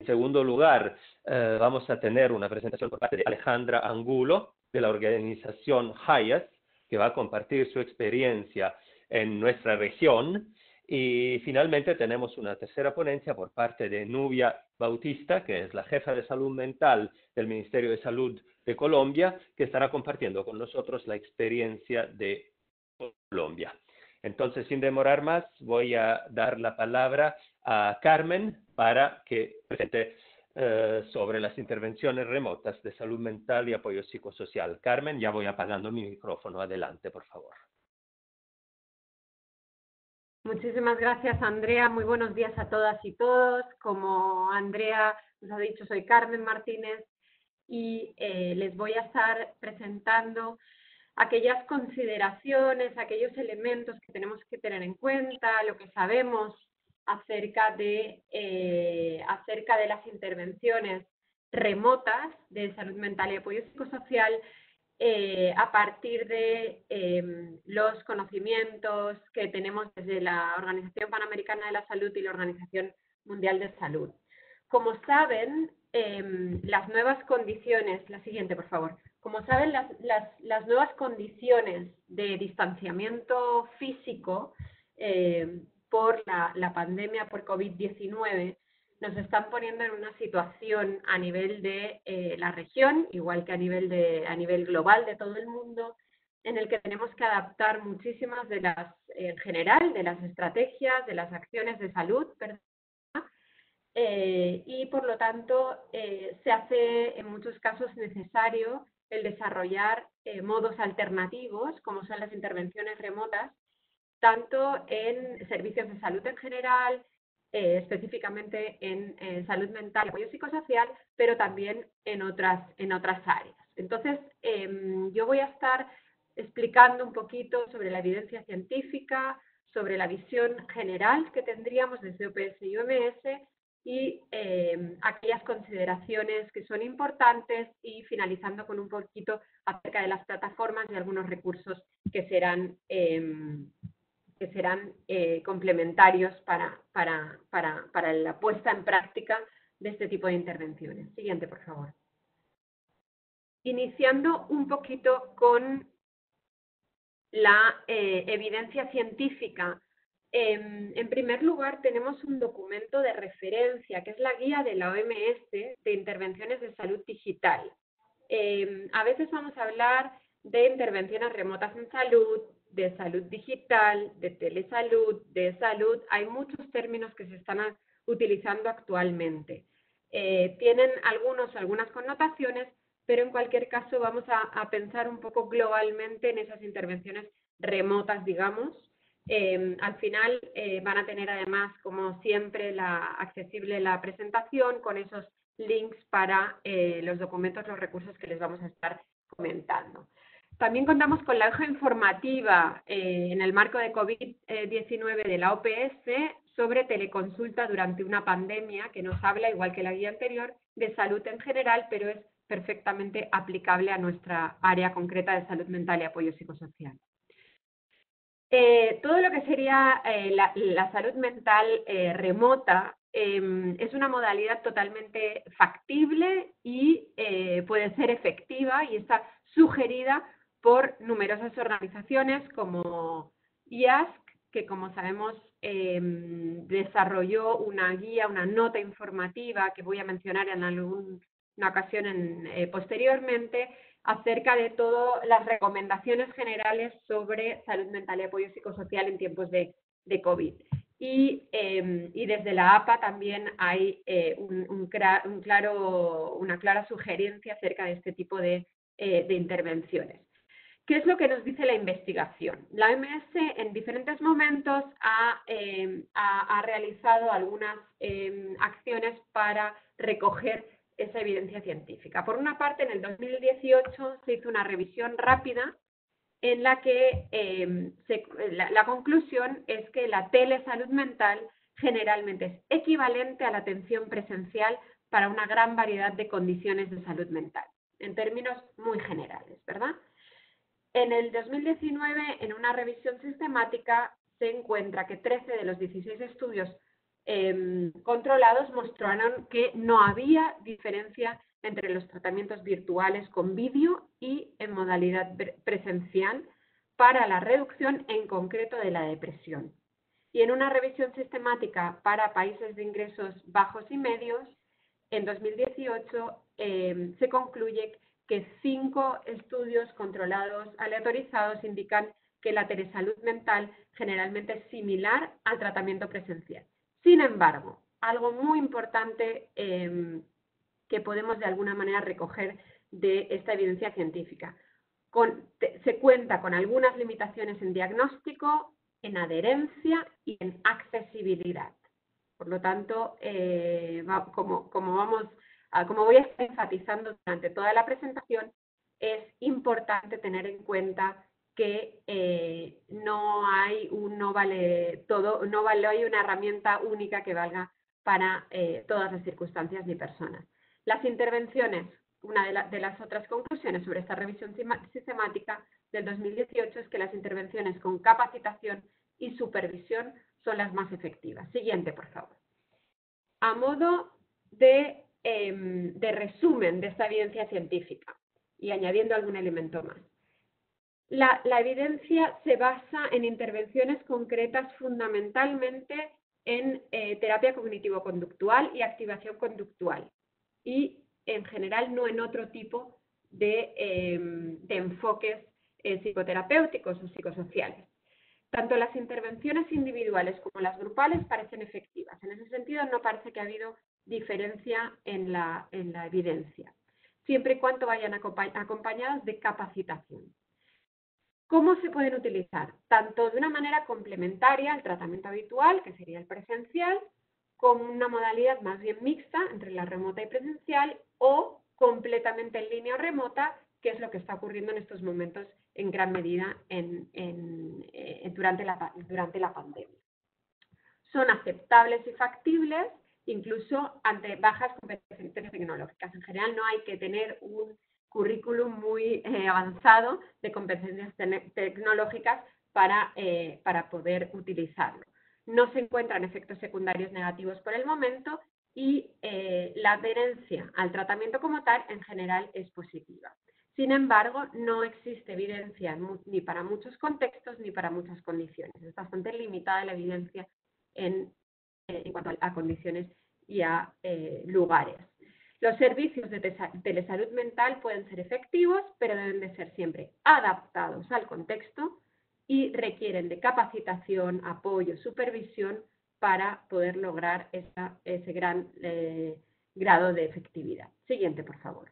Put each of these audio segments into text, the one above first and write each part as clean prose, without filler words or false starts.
segundo lugar, vamos a tener una presentación por parte de Alejandra Angulo, de la organización HIAS, que va a compartir su experiencia en nuestra región. Y finalmente tenemos una tercera ponencia por parte de Nubia Bautista, que es la jefa de salud mental del Ministerio de Salud de Colombia, que estará compartiendo con nosotros la experiencia de Colombia. Entonces, sin demorar más, voy a dar la palabra a Carmen para que presente sobre las intervenciones remotas de salud mental y apoyo psicosocial. Carmen, ya voy apagando mi micrófono. Adelante, por favor. Muchísimas gracias, Andrea. Muy buenos días a todas y todos. Como Andrea nos ha dicho, soy Carmen Martínez y les voy a estar presentando aquellas consideraciones, aquellos elementos que tenemos que tener en cuenta, lo que sabemos acerca de las intervenciones remotas de salud mental y apoyo psicosocial a partir de los conocimientos que tenemos desde la Organización Panamericana de la Salud y la Organización Mundial de Salud. Como saben, las nuevas condiciones, la siguiente por favor, como saben, las nuevas condiciones de distanciamiento físico por la pandemia por COVID-19 nos están poniendo en una situación a nivel de la región, igual que a nivel global de todo el mundo, en el que tenemos que adaptar muchísimas de las, en general, de las estrategias, de las acciones de salud, y por lo tanto se hace en muchos casos necesario el desarrollar modos alternativos, como son las intervenciones remotas, tanto en servicios de salud en general, específicamente en salud mental y apoyo psicosocial, pero también en otras áreas. Entonces, yo voy a estar explicando un poquito sobre la evidencia científica, sobre la visión general que tendríamos desde OPS y OMS y aquellas consideraciones que son importantes y finalizando con un poquito acerca de las plataformas y algunos recursos que serán complementarios para la puesta en práctica de este tipo de intervenciones. Siguiente, por favor. Iniciando un poquito con la evidencia científica. En primer lugar, tenemos un documento de referencia, que es la guía de la OMS de intervenciones de salud digital. A veces vamos a hablar de intervenciones remotas en salud, de salud digital, de telesalud, de salud. Hay muchos términos que se están utilizando actualmente. Tienen algunas connotaciones, pero en cualquier caso vamos a pensar un poco globalmente en esas intervenciones remotas, digamos. Al final van a tener además, como siempre, accesible la presentación con esos links para los documentos, los recursos que les vamos a estar comentando. También contamos con la hoja informativa en el marco de COVID-19 de la OPS sobre teleconsulta durante una pandemia, que nos habla, igual que la guía anterior, de salud en general, pero es perfectamente aplicable a nuestra área concreta de salud mental y apoyo psicosocial. Todo lo que sería la salud mental remota es una modalidad totalmente factible y puede ser efectiva y está sugerida por numerosas organizaciones como IASC, que como sabemos desarrolló una guía, una nota informativa que voy a mencionar en alguna ocasión posteriormente, acerca de todas las recomendaciones generales sobre salud mental y apoyo psicosocial en tiempos de COVID. Y desde la APA también hay una clara sugerencia acerca de este tipo de intervenciones. ¿Qué es lo que nos dice la investigación? La OMS en diferentes momentos ha realizado algunas acciones para recoger esa evidencia científica. Por una parte, en el 2018 se hizo una revisión rápida en la que la conclusión es que la telesalud mental generalmente es equivalente a la atención presencial para una gran variedad de condiciones de salud mental, en términos muy generales, ¿verdad? En el 2019, en una revisión sistemática, se encuentra que 13 de los 16 estudios controlados mostraron que no había diferencia entre los tratamientos virtuales con vídeo y en modalidad presencial para la reducción en concreto de la depresión. Y en una revisión sistemática para países de ingresos bajos y medios, en 2018 se concluye que 5 estudios controlados aleatorizados indican que la telesalud mental generalmente es similar al tratamiento presencial. Sin embargo, algo muy importante que podemos de alguna manera recoger de esta evidencia científica. Se cuenta con algunas limitaciones en diagnóstico, en adherencia y en accesibilidad. Por lo tanto, como voy a estar enfatizando durante toda la presentación, es importante tener en cuenta que no hay una herramienta única que valga para todas las circunstancias ni personas. Las intervenciones, una de las otras conclusiones sobre esta revisión sistemática del 2018 es que las intervenciones con capacitación y supervisión son las más efectivas. Siguiente, por favor. A modo de resumen de esta evidencia científica y añadiendo algún elemento más. La evidencia se basa en intervenciones concretas fundamentalmente en terapia cognitivo-conductual y activación conductual y en general no en otro tipo de enfoques psicoterapéuticos o psicosociales. Tanto las intervenciones individuales como las grupales parecen efectivas. En ese sentido, no parece que ha habido diferencia en la evidencia, siempre y cuando vayan acompañadas de capacitación. ¿Cómo se pueden utilizar? Tanto de una manera complementaria al tratamiento habitual, que sería el presencial, como una modalidad más bien mixta entre la remota y presencial, o completamente en línea o remota, que es lo que está ocurriendo en estos momentos en gran medida durante la pandemia. Son aceptables y factibles incluso ante bajas competencias tecnológicas. En general no hay que tener un currículum muy avanzado de competencias tecnológicas para poder utilizarlo. No se encuentran efectos secundarios negativos por el momento y la adherencia al tratamiento como tal en general es positiva. Sin embargo, no existe evidencia ni para muchos contextos ni para muchas condiciones. Es bastante limitada la evidencia en cuanto a condiciones y a lugares. Los servicios de telesalud mental pueden ser efectivos, pero deben de ser siempre adaptados al contexto y requieren de capacitación, apoyo, supervisión para poder lograr ese gran grado de efectividad. Siguiente, por favor.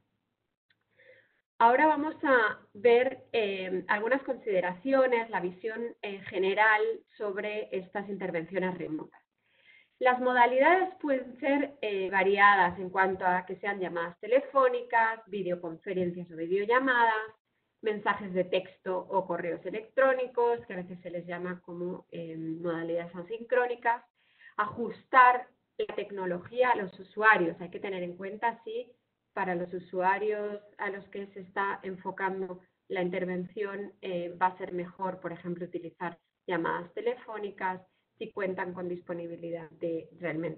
Ahora vamos a ver algunas consideraciones, la visión general sobre estas intervenciones remotas. Las modalidades pueden ser variadas en cuanto a que sean llamadas telefónicas, videoconferencias o videollamadas, mensajes de texto o correos electrónicos, que a veces se les llama como modalidades asincrónicas, ajustar la tecnología a los usuarios. Hay que tener en cuenta si para los usuarios a los que se está enfocando la intervención va a ser mejor, por ejemplo, utilizar llamadas telefónicas, si cuentan con disponibilidad de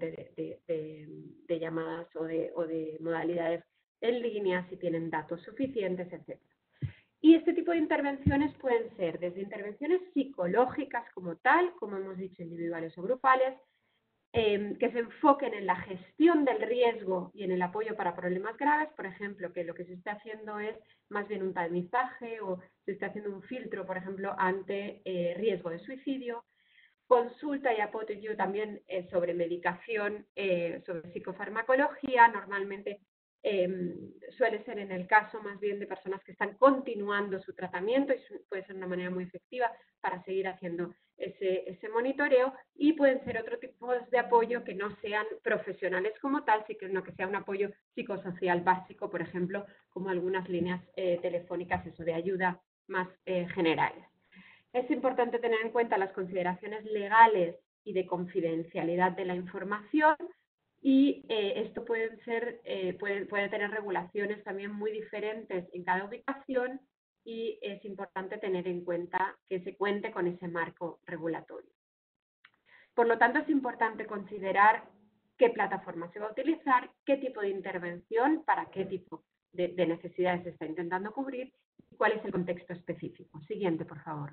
llamadas o de modalidades en línea, si tienen datos suficientes, etc. Y este tipo de intervenciones pueden ser desde intervenciones psicológicas como tal, como hemos dicho, individuales o grupales, que se enfoquen en la gestión del riesgo y en el apoyo para problemas graves, por ejemplo, que lo que se está haciendo es más bien un tamizaje o se está haciendo un filtro, por ejemplo, ante riesgo de suicidio. Consulta y apoyo también sobre medicación, sobre psicofarmacología, normalmente suele ser en el caso más bien de personas que están continuando su tratamiento y puede ser una manera muy efectiva para seguir haciendo ese monitoreo, y pueden ser otro tipo de apoyo que no sean profesionales como tal, sino que sea un apoyo psicosocial básico, por ejemplo, como algunas líneas telefónicas de ayuda más generales. Es importante tener en cuenta las consideraciones legales y de confidencialidad de la información, y esto puede tener regulaciones también muy diferentes en cada ubicación, y es importante tener en cuenta que se cuente con ese marco regulatorio. Por lo tanto, es importante considerar qué plataforma se va a utilizar, qué tipo de intervención, para qué tipo de necesidades se está intentando cubrir y cuál es el contexto específico. Siguiente, por favor.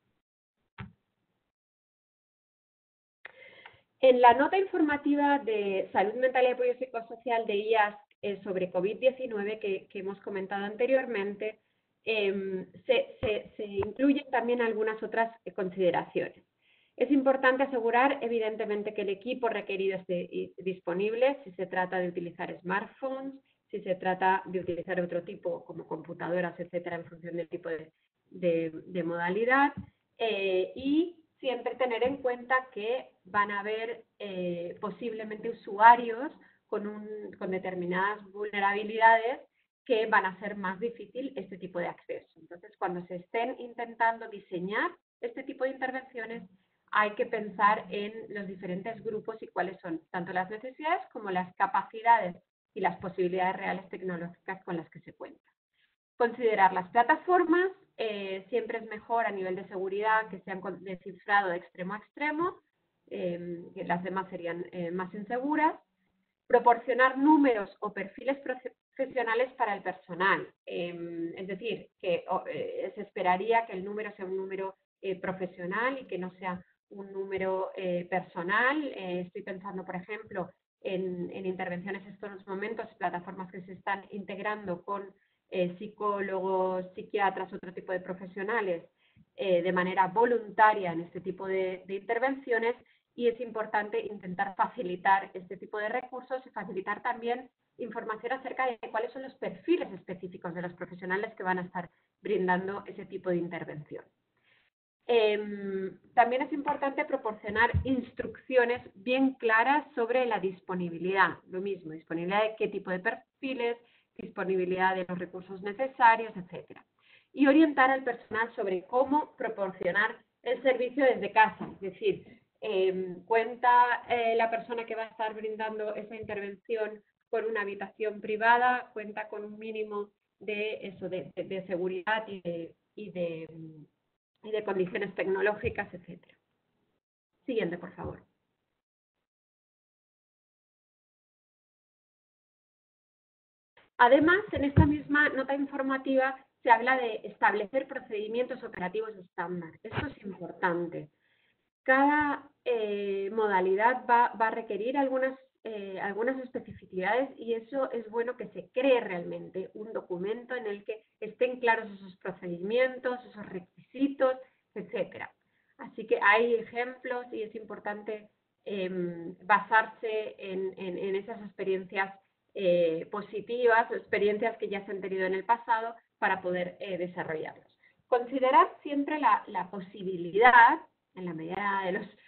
En la nota informativa de Salud Mental y Apoyo Psicosocial de IASC sobre COVID-19 que hemos comentado anteriormente, se incluyen también algunas otras consideraciones. Es importante asegurar, evidentemente, que el equipo requerido esté disponible si se trata de utilizar smartphones, si se trata de utilizar otro tipo como computadoras, etcétera, en función del tipo de modalidad, y siempre tener en cuenta que van a haber posiblemente usuarios con determinadas vulnerabilidades que van a hacer más difícil este tipo de acceso. Entonces, cuando se estén intentando diseñar este tipo de intervenciones, hay que pensar en los diferentes grupos y cuáles son tanto las necesidades como las capacidades y las posibilidades reales tecnológicas con las que se cuenta. Considerar las plataformas, siempre es mejor a nivel de seguridad que sean de cifrado de extremo a extremo, que las demás serían más inseguras. Proporcionar números o perfiles profesionales para el personal, es decir, que se esperaría que el número sea un número profesional y que no sea un número personal. Estoy pensando, por ejemplo, en intervenciones en estos momentos, plataformas que se están integrando con psicólogos, psiquiatras, otro tipo de profesionales de manera voluntaria en este tipo de intervenciones, y es importante intentar facilitar este tipo de recursos y facilitar también información acerca de cuáles son los perfiles específicos de los profesionales que van a estar brindando ese tipo de intervención. También es importante proporcionar instrucciones bien claras sobre la disponibilidad. Lo mismo, disponibilidad de qué tipo de perfiles, disponibilidad de los recursos necesarios, etc. Y orientar al personal sobre cómo proporcionar el servicio desde casa. Es decir, cuenta la persona que va a estar brindando esa intervención con una habitación privada, cuenta con un mínimo de seguridad y de condiciones tecnológicas, etc. Siguiente, por favor. Además, en esta misma nota informativa se habla de establecer procedimientos operativos estándar. Esto es importante. Cada modalidad va a requerir algunas especificidades, y eso es bueno que se cree realmente un documento en el que estén claros esos procedimientos, esos requisitos, etc. Así que hay ejemplos y es importante basarse en esas experiencias positivas o experiencias que ya se han tenido en el pasado para poder desarrollarlos. Considerar siempre la posibilidad, en la medida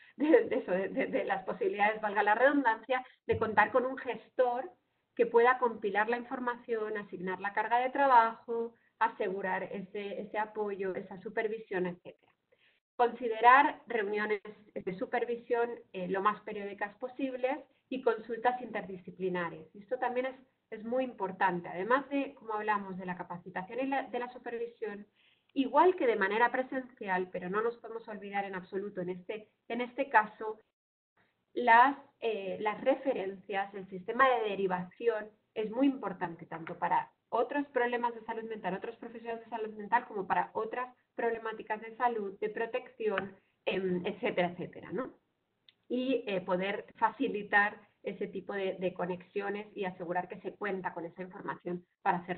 de las posibilidades, valga la redundancia, de contar con un gestor que pueda compilar la información, asignar la carga de trabajo, asegurar ese apoyo, esa supervisión, etc. Considerar reuniones de supervisión lo más periódicas posibles y consultas interdisciplinares. Esto también es muy importante. Además de, como hablamos, de la capacitación y de la supervisión, igual que de manera presencial, pero no nos podemos olvidar en absoluto en este caso, las referencias, el sistema de derivación es muy importante tanto para otros problemas de salud mental, otros profesionales de salud mental, como para otras problemáticas de salud, de protección, etcétera, etcétera, ¿no? Y poder facilitar ese tipo de conexiones y asegurar que se cuenta con esa información para hacer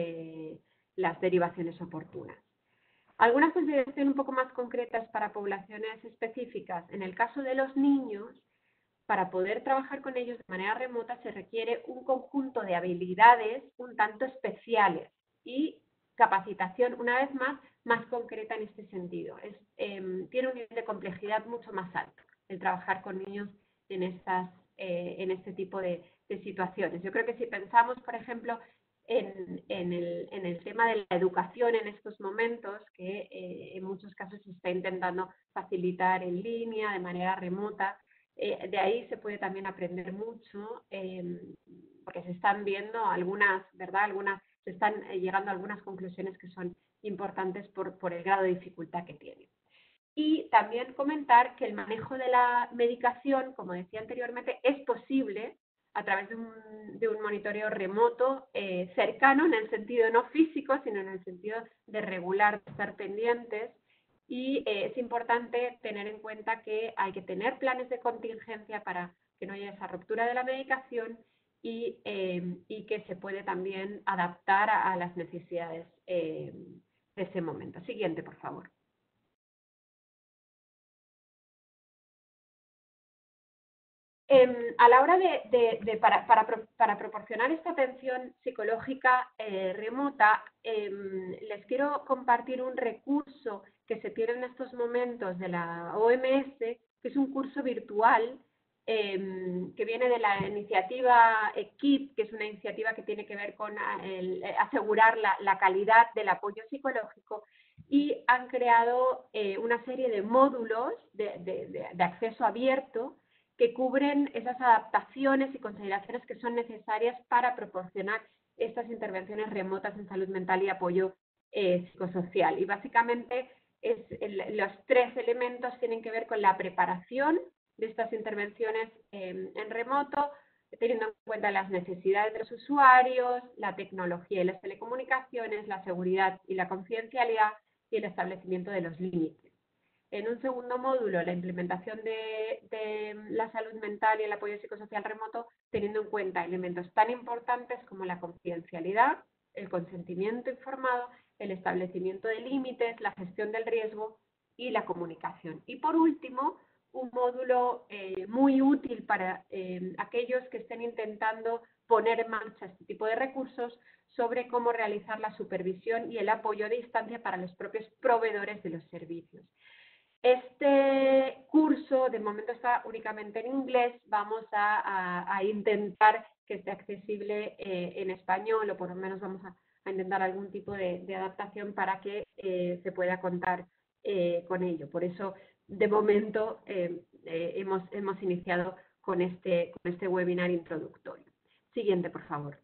las derivaciones oportunas. Algunas consideraciones un poco más concretas para poblaciones específicas. En el caso de los niños, para poder trabajar con ellos de manera remota se requiere un conjunto de habilidades un tanto especiales y capacitación, una vez más concreta en este sentido. Tiene un nivel de complejidad mucho más alto el trabajar con niños en este tipo de situaciones. Yo creo que si pensamos, por ejemplo, en el tema de la educación en estos momentos, que en muchos casos se está intentando facilitar en línea, de manera remota, de ahí se puede también aprender mucho, porque se están viendo algunas, ¿verdad? Se están llegando a algunas conclusiones que son importantes por el grado de dificultad que tiene. Y también comentar que el manejo de la medicación, como decía anteriormente, es posible a través de un monitoreo remoto cercano, en el sentido no físico, sino en el sentido de regular, de estar pendientes. Y es importante tener en cuenta que hay que tener planes de contingencia para que no haya esa ruptura de la medicación y que se puede también adaptar a las necesidades de ese momento. Siguiente, por favor. A la hora para proporcionar esta atención psicológica remota, les quiero compartir un recurso que se tiene en estos momentos de la OMS, que es un curso virtual que viene de la iniciativa EQUIP, que es una iniciativa que tiene que ver con asegurar la calidad del apoyo psicológico, y han creado una serie de módulos de acceso abierto que cubren esas adaptaciones y consideraciones que son necesarias para proporcionar estas intervenciones remotas en salud mental y apoyo psicosocial. Y básicamente los tres elementos tienen que ver con la preparación de estas intervenciones en remoto, teniendo en cuenta las necesidades de los usuarios, la tecnología y las telecomunicaciones, la seguridad y la confidencialidad y el establecimiento de los límites. En un segundo módulo, la implementación de la salud mental y el apoyo psicosocial remoto, teniendo en cuenta elementos tan importantes como la confidencialidad, el consentimiento informado, el establecimiento de límites, la gestión del riesgo y la comunicación. Y por último, un módulo muy útil para aquellos que estén intentando poner en marcha este tipo de recursos, sobre cómo realizar la supervisión y el apoyo a distancia para los propios proveedores de los servicios. Este curso de momento está únicamente en inglés. Vamos a intentar que esté accesible en español, o por lo menos vamos a intentar algún tipo de adaptación para que se pueda contar con ello. Por eso, de momento, hemos iniciado con este webinar introductorio. Siguiente, por favor.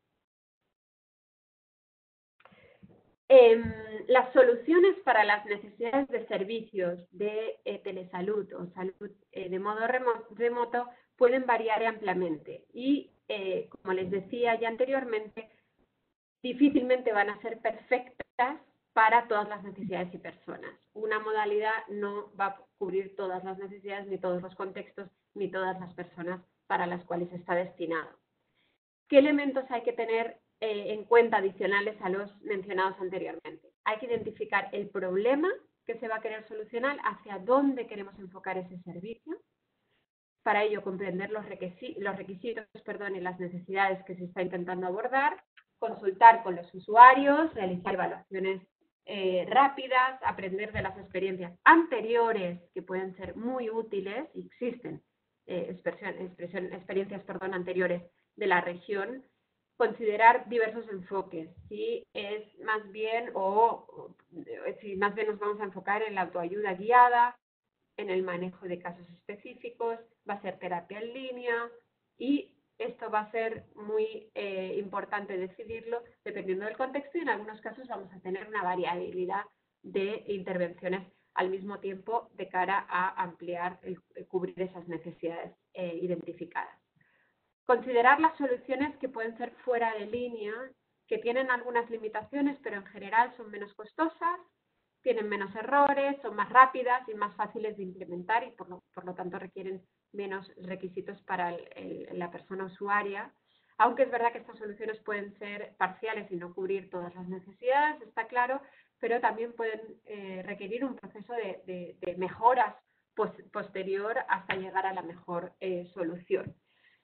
Las soluciones para las necesidades de servicios de telesalud o salud de modo remoto pueden variar ampliamente y, como les decía ya anteriormente, difícilmente van a ser perfectas para todas las necesidades y personas. Una modalidad no va a cubrir todas las necesidades, ni todos los contextos, ni todas las personas para las cuales está destinado. ¿Qué elementos hay que tener en cuenta adicionales a los mencionados anteriormente? Hay que identificar el problema que se va a querer solucionar, hacia dónde queremos enfocar ese servicio. Para ello, comprender los requisitos y las necesidades que se está intentando abordar, consultar con los usuarios, realizar evaluaciones rápidas, aprender de las experiencias anteriores, que pueden ser muy útiles, y existen experiencias anteriores de la región. Considerar diversos enfoques, si es más bien si más bien nos vamos a enfocar en la autoayuda guiada, en el manejo de casos específicos, va a ser terapia en línea, y esto va a ser muy importante decidirlo dependiendo del contexto, y en algunos casos vamos a tener una variabilidad de intervenciones al mismo tiempo de cara a ampliar, cubrir esas necesidades identificadas. Considerar las soluciones que pueden ser fuera de línea, que tienen algunas limitaciones, pero en general son menos costosas, tienen menos errores, son más rápidas y más fáciles de implementar, y por lo tanto requieren menos requisitos para la persona usuaria. Aunque es verdad que estas soluciones pueden ser parciales y no cubrir todas las necesidades, está claro, pero también pueden requerir un proceso de mejoras posterior hasta llegar a la mejor solución.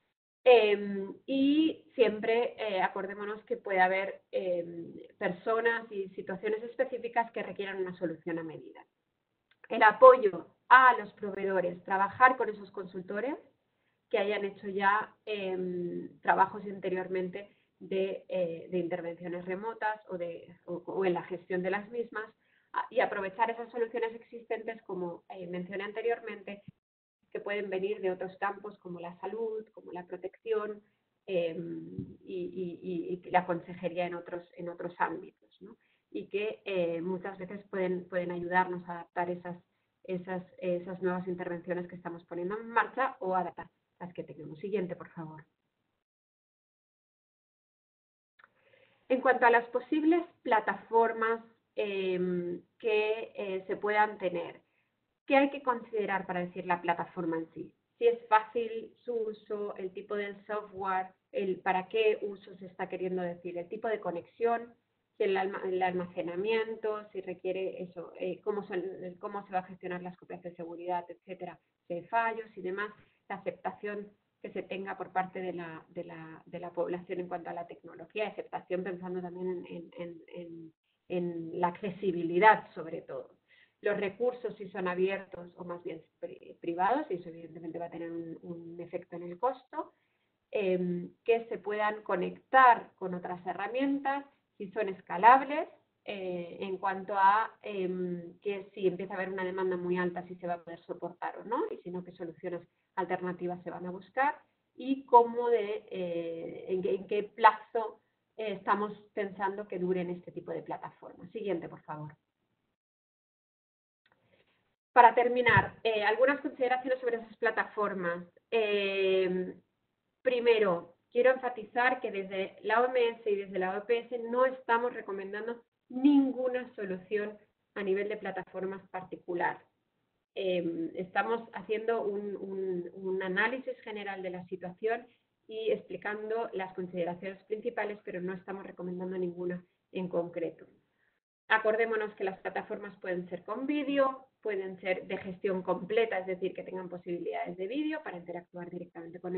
Y siempre acordémonos que puede haber personas y situaciones específicas que requieran una solución a medida. El apoyo a los proveedores, trabajar con esos consultores que hayan hecho ya trabajos anteriormente de intervenciones remotas o en la gestión de las mismas, y aprovechar esas soluciones existentes, como mencioné anteriormente, que pueden venir de otros campos como la salud, como la protección y la consejería en otros ámbitos, ¿no? Y que muchas veces pueden ayudarnos a adaptar esas nuevas intervenciones que estamos poniendo en marcha o adaptar las que tengamos. Siguiente, por favor. En cuanto a las posibles plataformas que se puedan tener, ¿qué hay que considerar para decir la plataforma en sí? Si es fácil su uso, el tipo del software, para qué uso se está queriendo decir, el tipo de conexión, si el almacenamiento, si requiere eso, cómo se va a gestionar las copias de seguridad, etcétera, si hay fallos y demás, la aceptación que se tenga por parte de la población en cuanto a la tecnología, aceptación pensando también en la accesibilidad sobre todo. Los recursos, si son abiertos o más bien privados, y eso evidentemente va a tener un efecto en el costo, que se puedan conectar con otras herramientas, si son escalables, en cuanto a que si empieza a haber una demanda muy alta, si se va a poder soportar o no, y si no, qué soluciones alternativas se van a buscar, y en qué plazo estamos pensando que duren este tipo de plataformas. Siguiente, por favor. Para terminar, algunas consideraciones sobre esas plataformas. Primero, quiero enfatizar que desde la OMS y desde la OPS no estamos recomendando ninguna solución a nivel de plataformas particular. Estamos haciendo un análisis general de la situación y explicando las consideraciones principales, pero no estamos recomendando ninguna en concreto. Acordémonos que las plataformas pueden ser con vídeo, pueden ser de gestión completa, es decir, que tengan posibilidades de vídeo para interactuar directamente con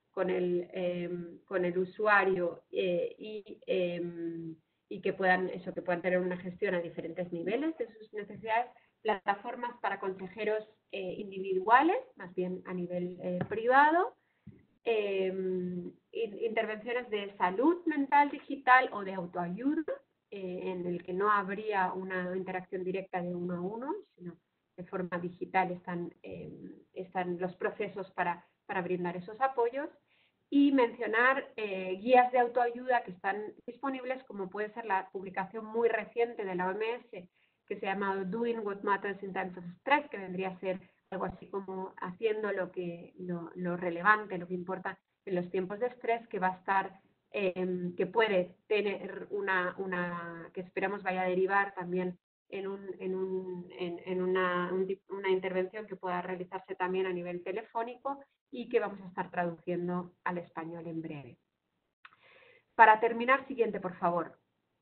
el usuario y que puedan tener una gestión a diferentes niveles de sus necesidades. Plataformas para consejeros individuales, más bien a nivel privado. Intervenciones de salud mental digital o de autoayuda, en el que no habría una interacción directa de uno a uno, sino de forma digital están los procesos para brindar esos apoyos. Y mencionar guías de autoayuda que están disponibles, como puede ser la publicación muy reciente de la OMS, que se llama Doing What Matters in Times of Stress, que vendría a ser algo así como haciendo lo relevante, lo que importa en los tiempos de estrés, que va a estar, que puede tener que esperamos vaya a derivar también en una intervención que pueda realizarse también a nivel telefónico y que vamos a estar traduciendo al español en breve. Para terminar, siguiente, por favor.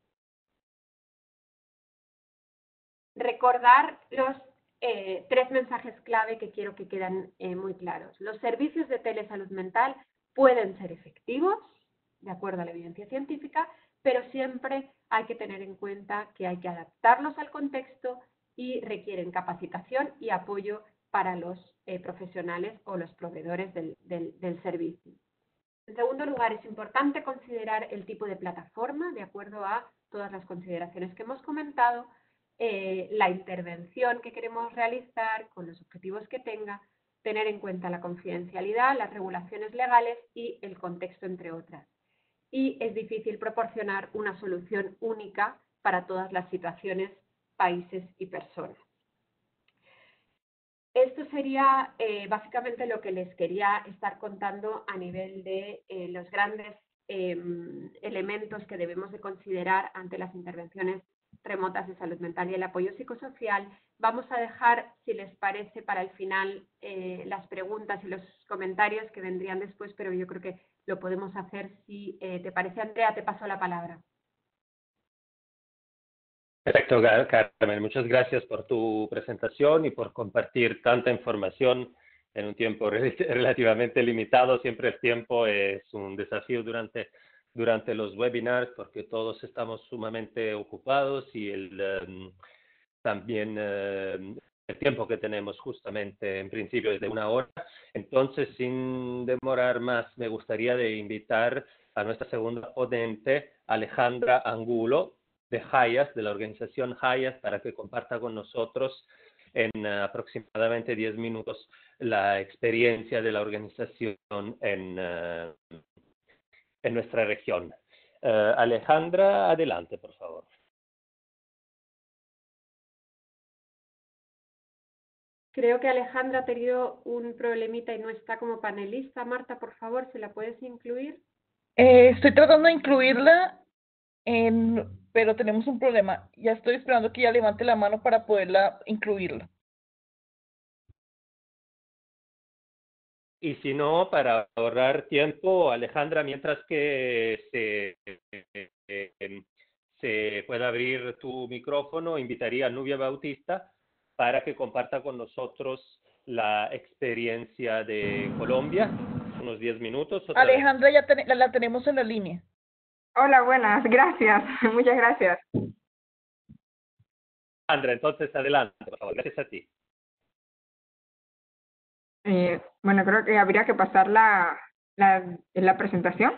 Recordar los 3 mensajes clave que quiero que queden muy claros. Los servicios de telesalud mental pueden ser efectivos, de acuerdo a la evidencia científica, pero siempre hay que tener en cuenta que hay que adaptarlos al contexto y requieren capacitación y apoyo para los profesionales o los proveedores del servicio. En segundo lugar, es importante considerar el tipo de plataforma, de acuerdo a todas las consideraciones que hemos comentado, la intervención que queremos realizar, con los objetivos que tenga, tener en cuenta la confidencialidad, las regulaciones legales y el contexto, entre otras. Y es difícil proporcionar una solución única para todas las situaciones, países y personas. Esto sería básicamente lo que les quería estar contando a nivel de los grandes elementos que debemos de considerar ante las intervenciones remotas de salud mental y el apoyo psicosocial. Vamos a dejar, si les parece, para el final las preguntas y los comentarios que vendrían después, pero yo creo que lo podemos hacer. Si te parece, Andrea, te paso la palabra. Perfecto, Carmen. Muchas gracias por tu presentación y por compartir tanta información en un tiempo relativamente limitado. Siempre el tiempo es un desafío durante los webinars porque todos estamos sumamente ocupados y también el tiempo que tenemos justamente en principio es de 1 hora. Entonces, sin demorar más, me gustaría invitar a nuestra segunda ponente, Alejandra Angulo, de HIAS, de la organización HIAS, para que comparta con nosotros en aproximadamente 10 minutos la experiencia de la organización en nuestra región. Alejandra, adelante, por favor. Creo que Alejandra ha tenido un problemita y no está como panelista. Marta, por favor, ¿se la puedes incluir? Estoy tratando de incluirla, pero tenemos un problema. Ya estoy esperando que ella levante la mano para poderla incluirla. Y si no, para ahorrar tiempo, Alejandra, mientras que se pueda abrir tu micrófono, invitaría a Nubia Bautista para que comparta con nosotros la experiencia de Colombia, unos 10 minutos otra vez. Alejandra ya la tenemos en la línea. Hola, buenas, gracias, muchas gracias. Alejandra, entonces adelante, por favor, gracias a ti. Bueno, creo que habría que pasar la presentación.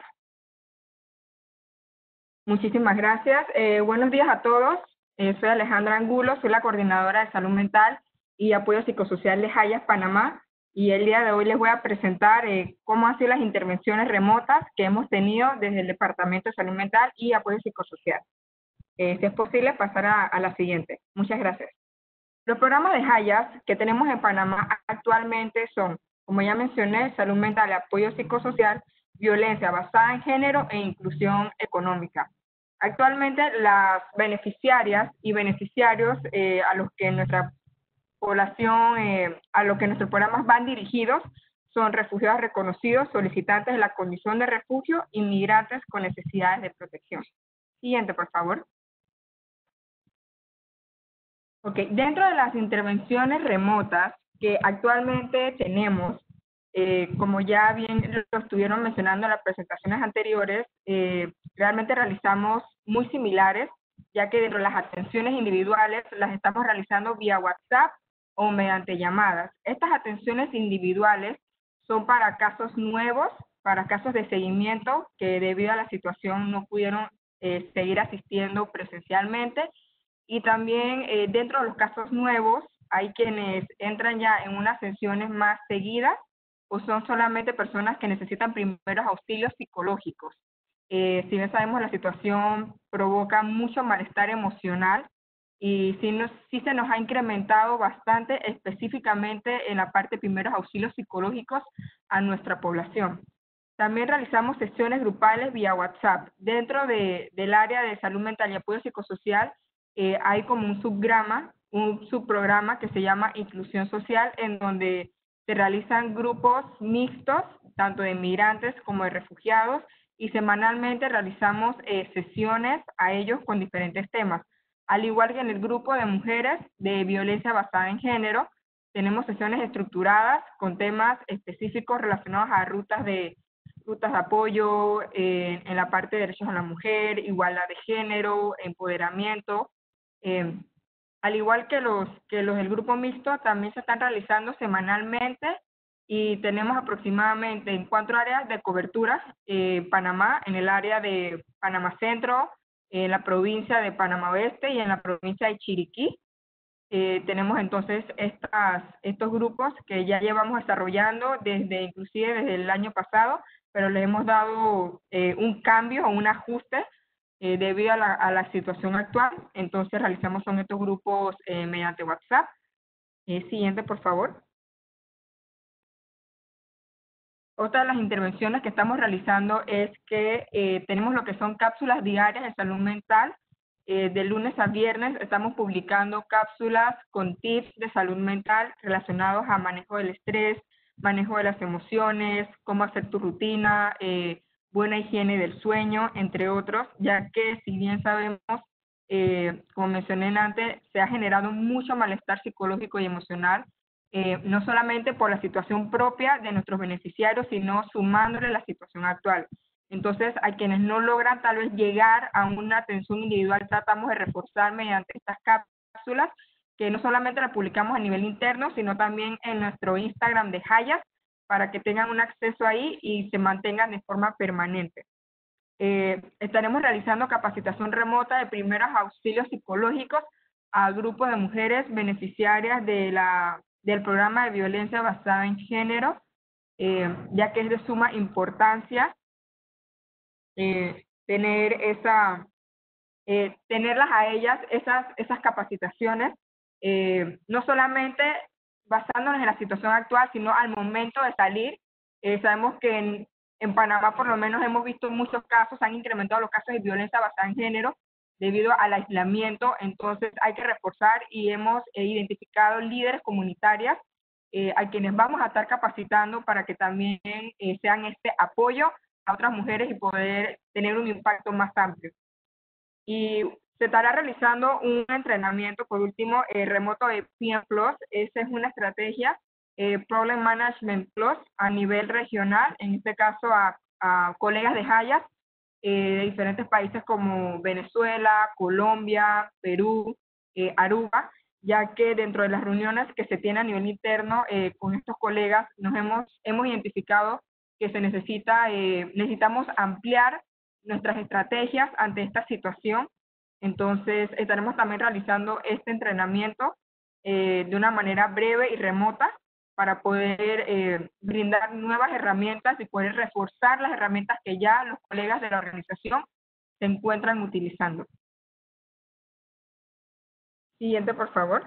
Muchísimas gracias. Buenos días a todos. Soy Alejandra Angulo, soy la coordinadora de salud mental y apoyo psicosocial de Hayas, Panamá. Y el día de hoy les voy a presentar cómo han sido las intervenciones remotas que hemos tenido desde el Departamento de Salud Mental y Apoyo Psicosocial. Si es posible, pasar a la siguiente. Muchas gracias. Los programas de Hayas que tenemos en Panamá actualmente son, como ya mencioné, salud mental y apoyo psicosocial, violencia basada en género e inclusión económica. Actualmente las beneficiarias y beneficiarios a los que nuestra población, a los que nuestros programas van dirigidos, son refugiados reconocidos, solicitantes de la condición de refugio, inmigrantes con necesidades de protección. Siguiente, por favor. Ok, dentro de las intervenciones remotas que actualmente tenemos, como ya bien lo estuvieron mencionando en las presentaciones anteriores, realmente realizamos muy similares, ya que dentro de las atenciones individuales las estamos realizando vía WhatsApp o mediante llamadas. Estas atenciones individuales son para casos nuevos, para casos de seguimiento que debido a la situación no pudieron seguir asistiendo presencialmente. Y también dentro de los casos nuevos hay quienes entran ya en unas sesiones más seguidas o son solamente personas que necesitan primeros auxilios psicológicos. Si bien sabemos la situación provoca mucho malestar emocional y sí se nos ha incrementado bastante específicamente en la parte de primeros auxilios psicológicos a nuestra población. También realizamos sesiones grupales vía WhatsApp. Dentro del área de salud mental y apoyo psicosocial hay como un subprograma que se llama Inclusión Social, en donde se realizan grupos mixtos, tanto de migrantes como de refugiados, y semanalmente realizamos sesiones a ellos con diferentes temas. Al igual que en el grupo de mujeres de violencia basada en género, tenemos sesiones estructuradas con temas específicos relacionados a rutas de apoyo en la parte de derechos a la mujer, igualdad de género, empoderamiento. Al igual que los del grupo mixto, también se están realizando semanalmente y tenemos aproximadamente en 4 áreas de cobertura, Panamá, en el área de Panamá Centro, en la provincia de Panamá Oeste y en la provincia de Chiriquí. Tenemos entonces estos grupos que ya llevamos desarrollando inclusive desde el año pasado, pero le hemos dado un cambio o un ajuste debido a la situación actual. Entonces realizamos estos grupos mediante WhatsApp. Siguiente, por favor. Otra de las intervenciones que estamos realizando es que tenemos lo que son cápsulas diarias de salud mental. De lunes a viernes estamos publicando cápsulas con tips de salud mental relacionados a manejo del estrés, manejo de las emociones, cómo hacer tu rutina, buena higiene del sueño, entre otros, ya que si bien sabemos, como mencioné antes, se ha generado mucho malestar psicológico y emocional, no solamente por la situación propia de nuestros beneficiarios, sino sumándole la situación actual. Entonces, a quienes no logran tal vez llegar a una atención individual, tratamos de reforzar mediante estas cápsulas, que no solamente las publicamos a nivel interno, sino también en nuestro Instagram de Hayas, para que tengan un acceso ahí y se mantengan de forma permanente. Estaremos realizando capacitación remota de primeros auxilios psicológicos a grupos de mujeres beneficiarias del programa de violencia basada en género, ya que es de suma importancia tenerlas a ellas, esas capacitaciones, no solamente basándonos en la situación actual, sino al momento de salir. Sabemos que en Panamá por lo menos hemos visto muchos casos, han incrementado los casos de violencia basada en género debido al aislamiento, entonces hay que reforzar y hemos identificado líderes comunitarias a quienes vamos a estar capacitando para que también sean este apoyo a otras mujeres y poder tener un impacto más amplio. Y se estará realizando un entrenamiento, por último, remoto de PM Plus. Esa es una estrategia, Problem Management Plus, a nivel regional, en este caso a colegas de Hayas de diferentes países como Venezuela, Colombia, Perú, Aruba, ya que dentro de las reuniones que se tienen a nivel interno con estos colegas hemos identificado que necesitamos ampliar nuestras estrategias ante esta situación. Entonces, estaremos también realizando este entrenamiento de una manera breve y remota para poder brindar nuevas herramientas y poder reforzar las herramientas que ya los colegas de la organización se encuentran utilizando. Siguiente, por favor.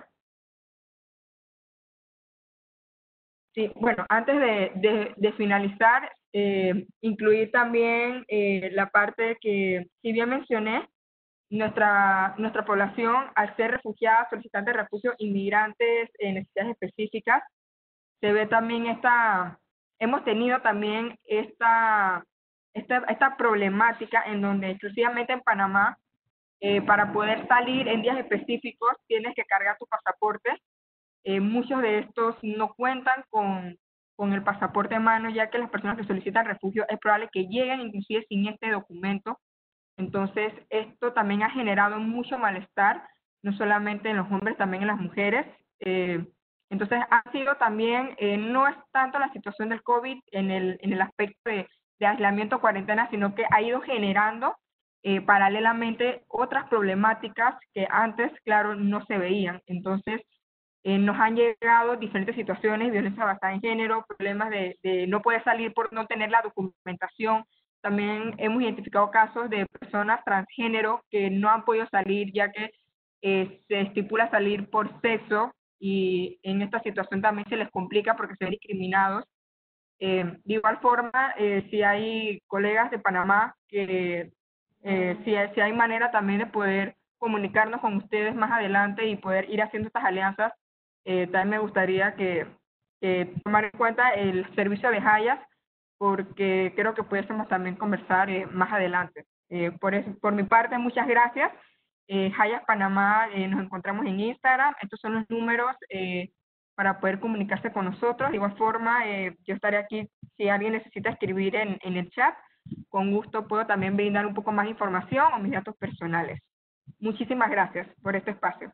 Sí, bueno, antes de finalizar, incluir también la parte que, si bien mencioné, nuestra población, al ser refugiadas, solicitantes de refugio, inmigrantes en necesidades específicas, se ve también hemos tenido también esta problemática en donde exclusivamente en Panamá, para poder salir en días específicos, tienes que cargar tu pasaporte. Muchos de estos no cuentan con el pasaporte en mano, ya que las personas que solicitan refugio es probable que lleguen inclusive sin este documento. Entonces, esto también ha generado mucho malestar, no solamente en los hombres, también en las mujeres. Entonces, ha sido también, no es tanto la situación del COVID en el aspecto de aislamiento, cuarentena, sino que ha ido generando paralelamente otras problemáticas que antes, claro, no se veían. Entonces, nos han llegado diferentes situaciones, violencia basada en género, problemas de no poder salir por no tener la documentación. También hemos identificado casos de personas transgénero que no han podido salir ya que se estipula salir por sexo, y en esta situación también se les complica porque se ven discriminados. De igual forma, si hay colegas de Panamá que si hay manera también de poder comunicarnos con ustedes más adelante y poder ir haciendo estas alianzas, también me gustaría que tomar en cuenta el servicio de Hayas, porque creo que pudiésemos también conversar más adelante. Por mi parte, muchas gracias. Hayas Panamá, nos encontramos en Instagram. Estos son los números para poder comunicarse con nosotros. De igual forma, yo estaré aquí si alguien necesita escribir en el chat. Con gusto puedo también brindar un poco más de información o mis datos personales. Muchísimas gracias por este espacio.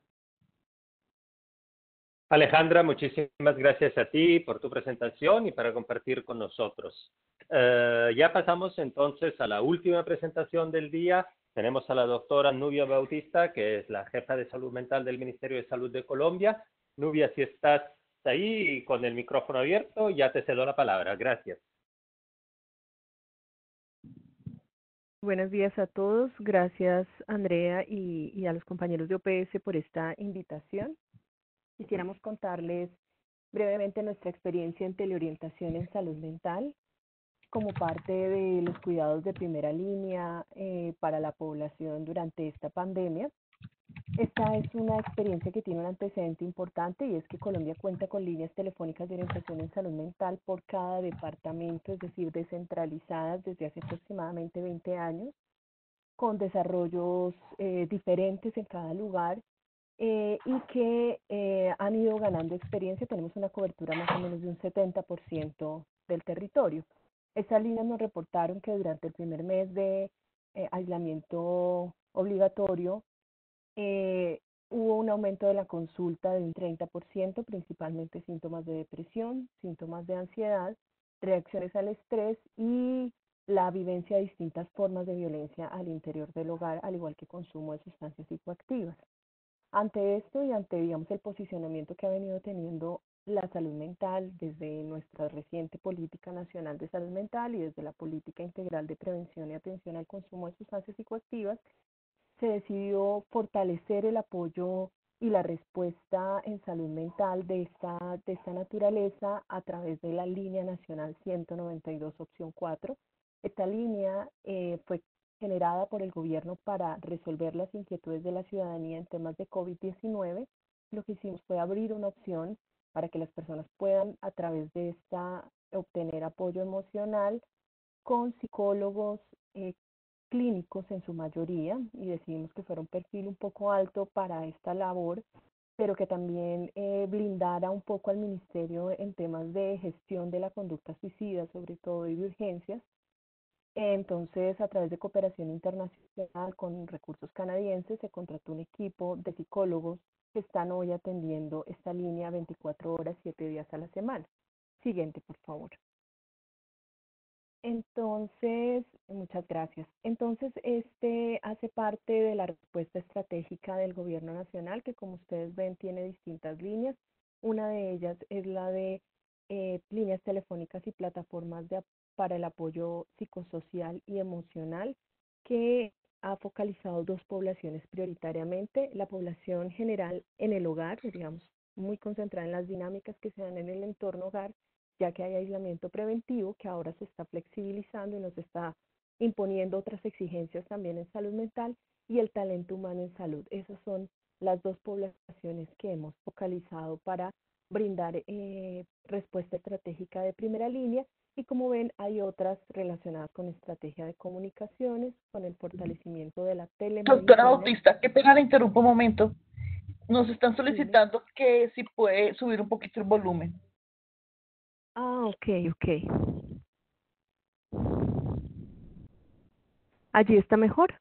Alejandra, muchísimas gracias a ti por tu presentación y para compartir con nosotros. Ya pasamos entonces a la última presentación del día. Tenemos a la doctora Nubia Bautista, que es la jefa de salud mental del Ministerio de Salud de Colombia. Nubia, si estás ahí con el micrófono abierto, ya te cedo la palabra. Gracias. Buenos días a todos. Gracias, Andrea, y a los compañeros de OPS por esta invitación. Quisiéramos contarles brevemente nuestra experiencia en teleorientación en salud mental como parte de los cuidados de primera línea para la población durante esta pandemia. Esta es una experiencia que tiene un antecedente importante, y es que Colombia cuenta con líneas telefónicas de orientación en salud mental por cada departamento, es decir, descentralizadas desde hace aproximadamente 20 años, con desarrollos diferentes en cada lugar, y que han ido ganando experiencia. Tenemos una cobertura más o menos de un 70% del territorio. Estas líneas nos reportaron que durante el primer mes de aislamiento obligatorio hubo un aumento de la consulta de un 30%, principalmente síntomas de depresión, síntomas de ansiedad, reacciones al estrés y la vivencia de distintas formas de violencia al interior del hogar, al igual que consumo de sustancias psicoactivas. Ante esto y ante, digamos, el posicionamiento que ha venido teniendo la salud mental desde nuestra reciente política nacional de salud mental y desde la política integral de prevención y atención al consumo de sustancias psicoactivas, se decidió fortalecer el apoyo y la respuesta en salud mental de esta naturaleza a través de la línea nacional 192 opción 4. Esta línea fue generada por el gobierno para resolver las inquietudes de la ciudadanía en temas de COVID-19. Lo que hicimos fue abrir una opción para que las personas puedan a través de esta obtener apoyo emocional con psicólogos clínicos en su mayoría, y decidimos que fuera un perfil un poco alto para esta labor, pero que también blindara un poco al ministerio en temas de gestión de la conducta suicida, sobre todo y de urgencias. Entonces, a través de cooperación internacional con recursos canadienses, se contrató un equipo de psicólogos que están hoy atendiendo esta línea 24 horas, 7 días a la semana. Siguiente, por favor. Entonces, muchas gracias. Entonces, este hace parte de la respuesta estratégica del Gobierno Nacional, que como ustedes ven tiene distintas líneas. Una de ellas es la de líneas telefónicas y plataformas para el apoyo psicosocial y emocional, que ha focalizado dos poblaciones prioritariamente: la población general en el hogar, digamos, muy concentrada en las dinámicas que se dan en el entorno hogar, ya que hay aislamiento preventivo que ahora se está flexibilizando y nos está imponiendo otras exigencias también en salud mental, y el talento humano en salud. Esas son las dos poblaciones que hemos focalizado para brindar respuesta estratégica de primera línea, y como ven hay otras relacionadas con estrategia de comunicaciones, con el fortalecimiento de la telemedicina. Doctora Bautista, qué pena le interrumpo un momento. Nos están solicitando que si puede subir un poquito el volumen. Ah, ok. ¿Allí está mejor?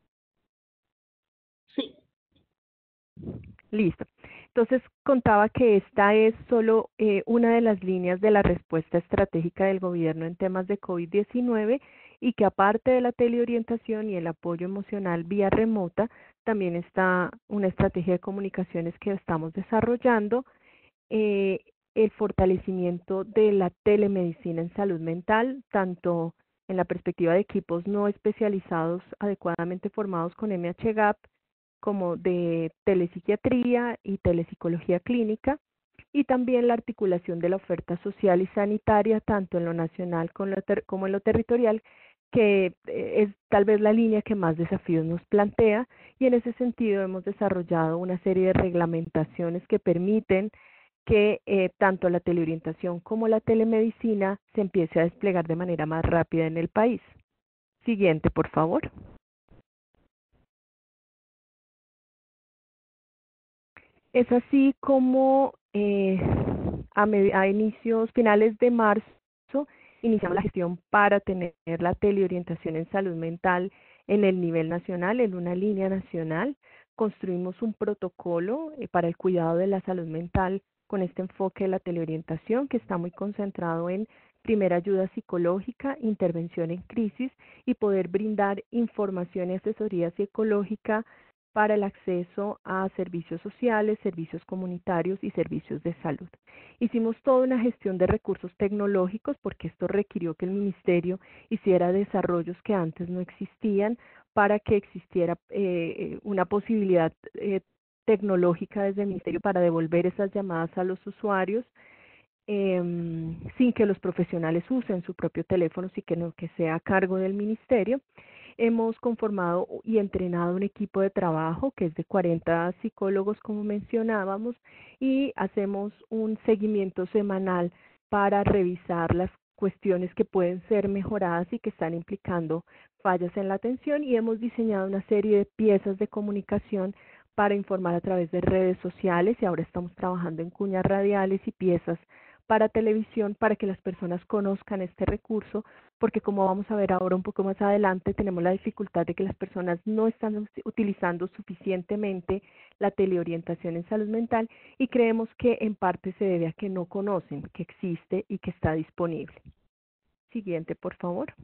Sí. Listo. Entonces, contaba que esta es solo una de las líneas de la respuesta estratégica del gobierno en temas de COVID-19, y que aparte de la teleorientación y el apoyo emocional vía remota, también está una estrategia de comunicaciones que estamos desarrollando, el fortalecimiento de la telemedicina en salud mental, tanto en la perspectiva de equipos no especializados adecuadamente formados con MHGAP, como de telepsiquiatría y telepsicología clínica, y también la articulación de la oferta social y sanitaria, tanto en lo nacional como en lo territorial, que es tal vez la línea que más desafíos nos plantea, y en ese sentido hemos desarrollado una serie de reglamentaciones que permiten que tanto la teleorientación como la telemedicina se empiece a desplegar de manera más rápida en el país. Siguiente, por favor. Es así como a inicios finales de marzo iniciamos la gestión para tener la teleorientación en salud mental en el nivel nacional, en una línea nacional. Construimos un protocolo para el cuidado de la salud mental con este enfoque de la teleorientación, que está muy concentrado en primera ayuda psicológica, intervención en crisis, y poder brindar información y asesoría psicológica para el acceso a servicios sociales, servicios comunitarios y servicios de salud. Hicimos toda una gestión de recursos tecnológicos, porque esto requirió que el ministerio hiciera desarrollos que antes no existían, para que existiera una posibilidad tecnológica desde el ministerio para devolver esas llamadas a los usuarios, sin que los profesionales usen su propio teléfono, sino que sea a cargo del ministerio. Hemos conformado y entrenado un equipo de trabajo que es de 40 psicólogos, como mencionábamos, y hacemos un seguimiento semanal para revisar las cuestiones que pueden ser mejoradas y que están implicando fallas en la atención, y hemos diseñado una serie de piezas de comunicación para informar a través de redes sociales, y ahora estamos trabajando en cuñas radiales y piezas para televisión para que las personas conozcan este recurso, porque como vamos a ver ahora un poco más adelante, tenemos la dificultad de que las personas no están utilizando suficientemente la teleorientación en salud mental, y creemos que en parte se debe a que no conocen que existe y que está disponible. Siguiente, por favor.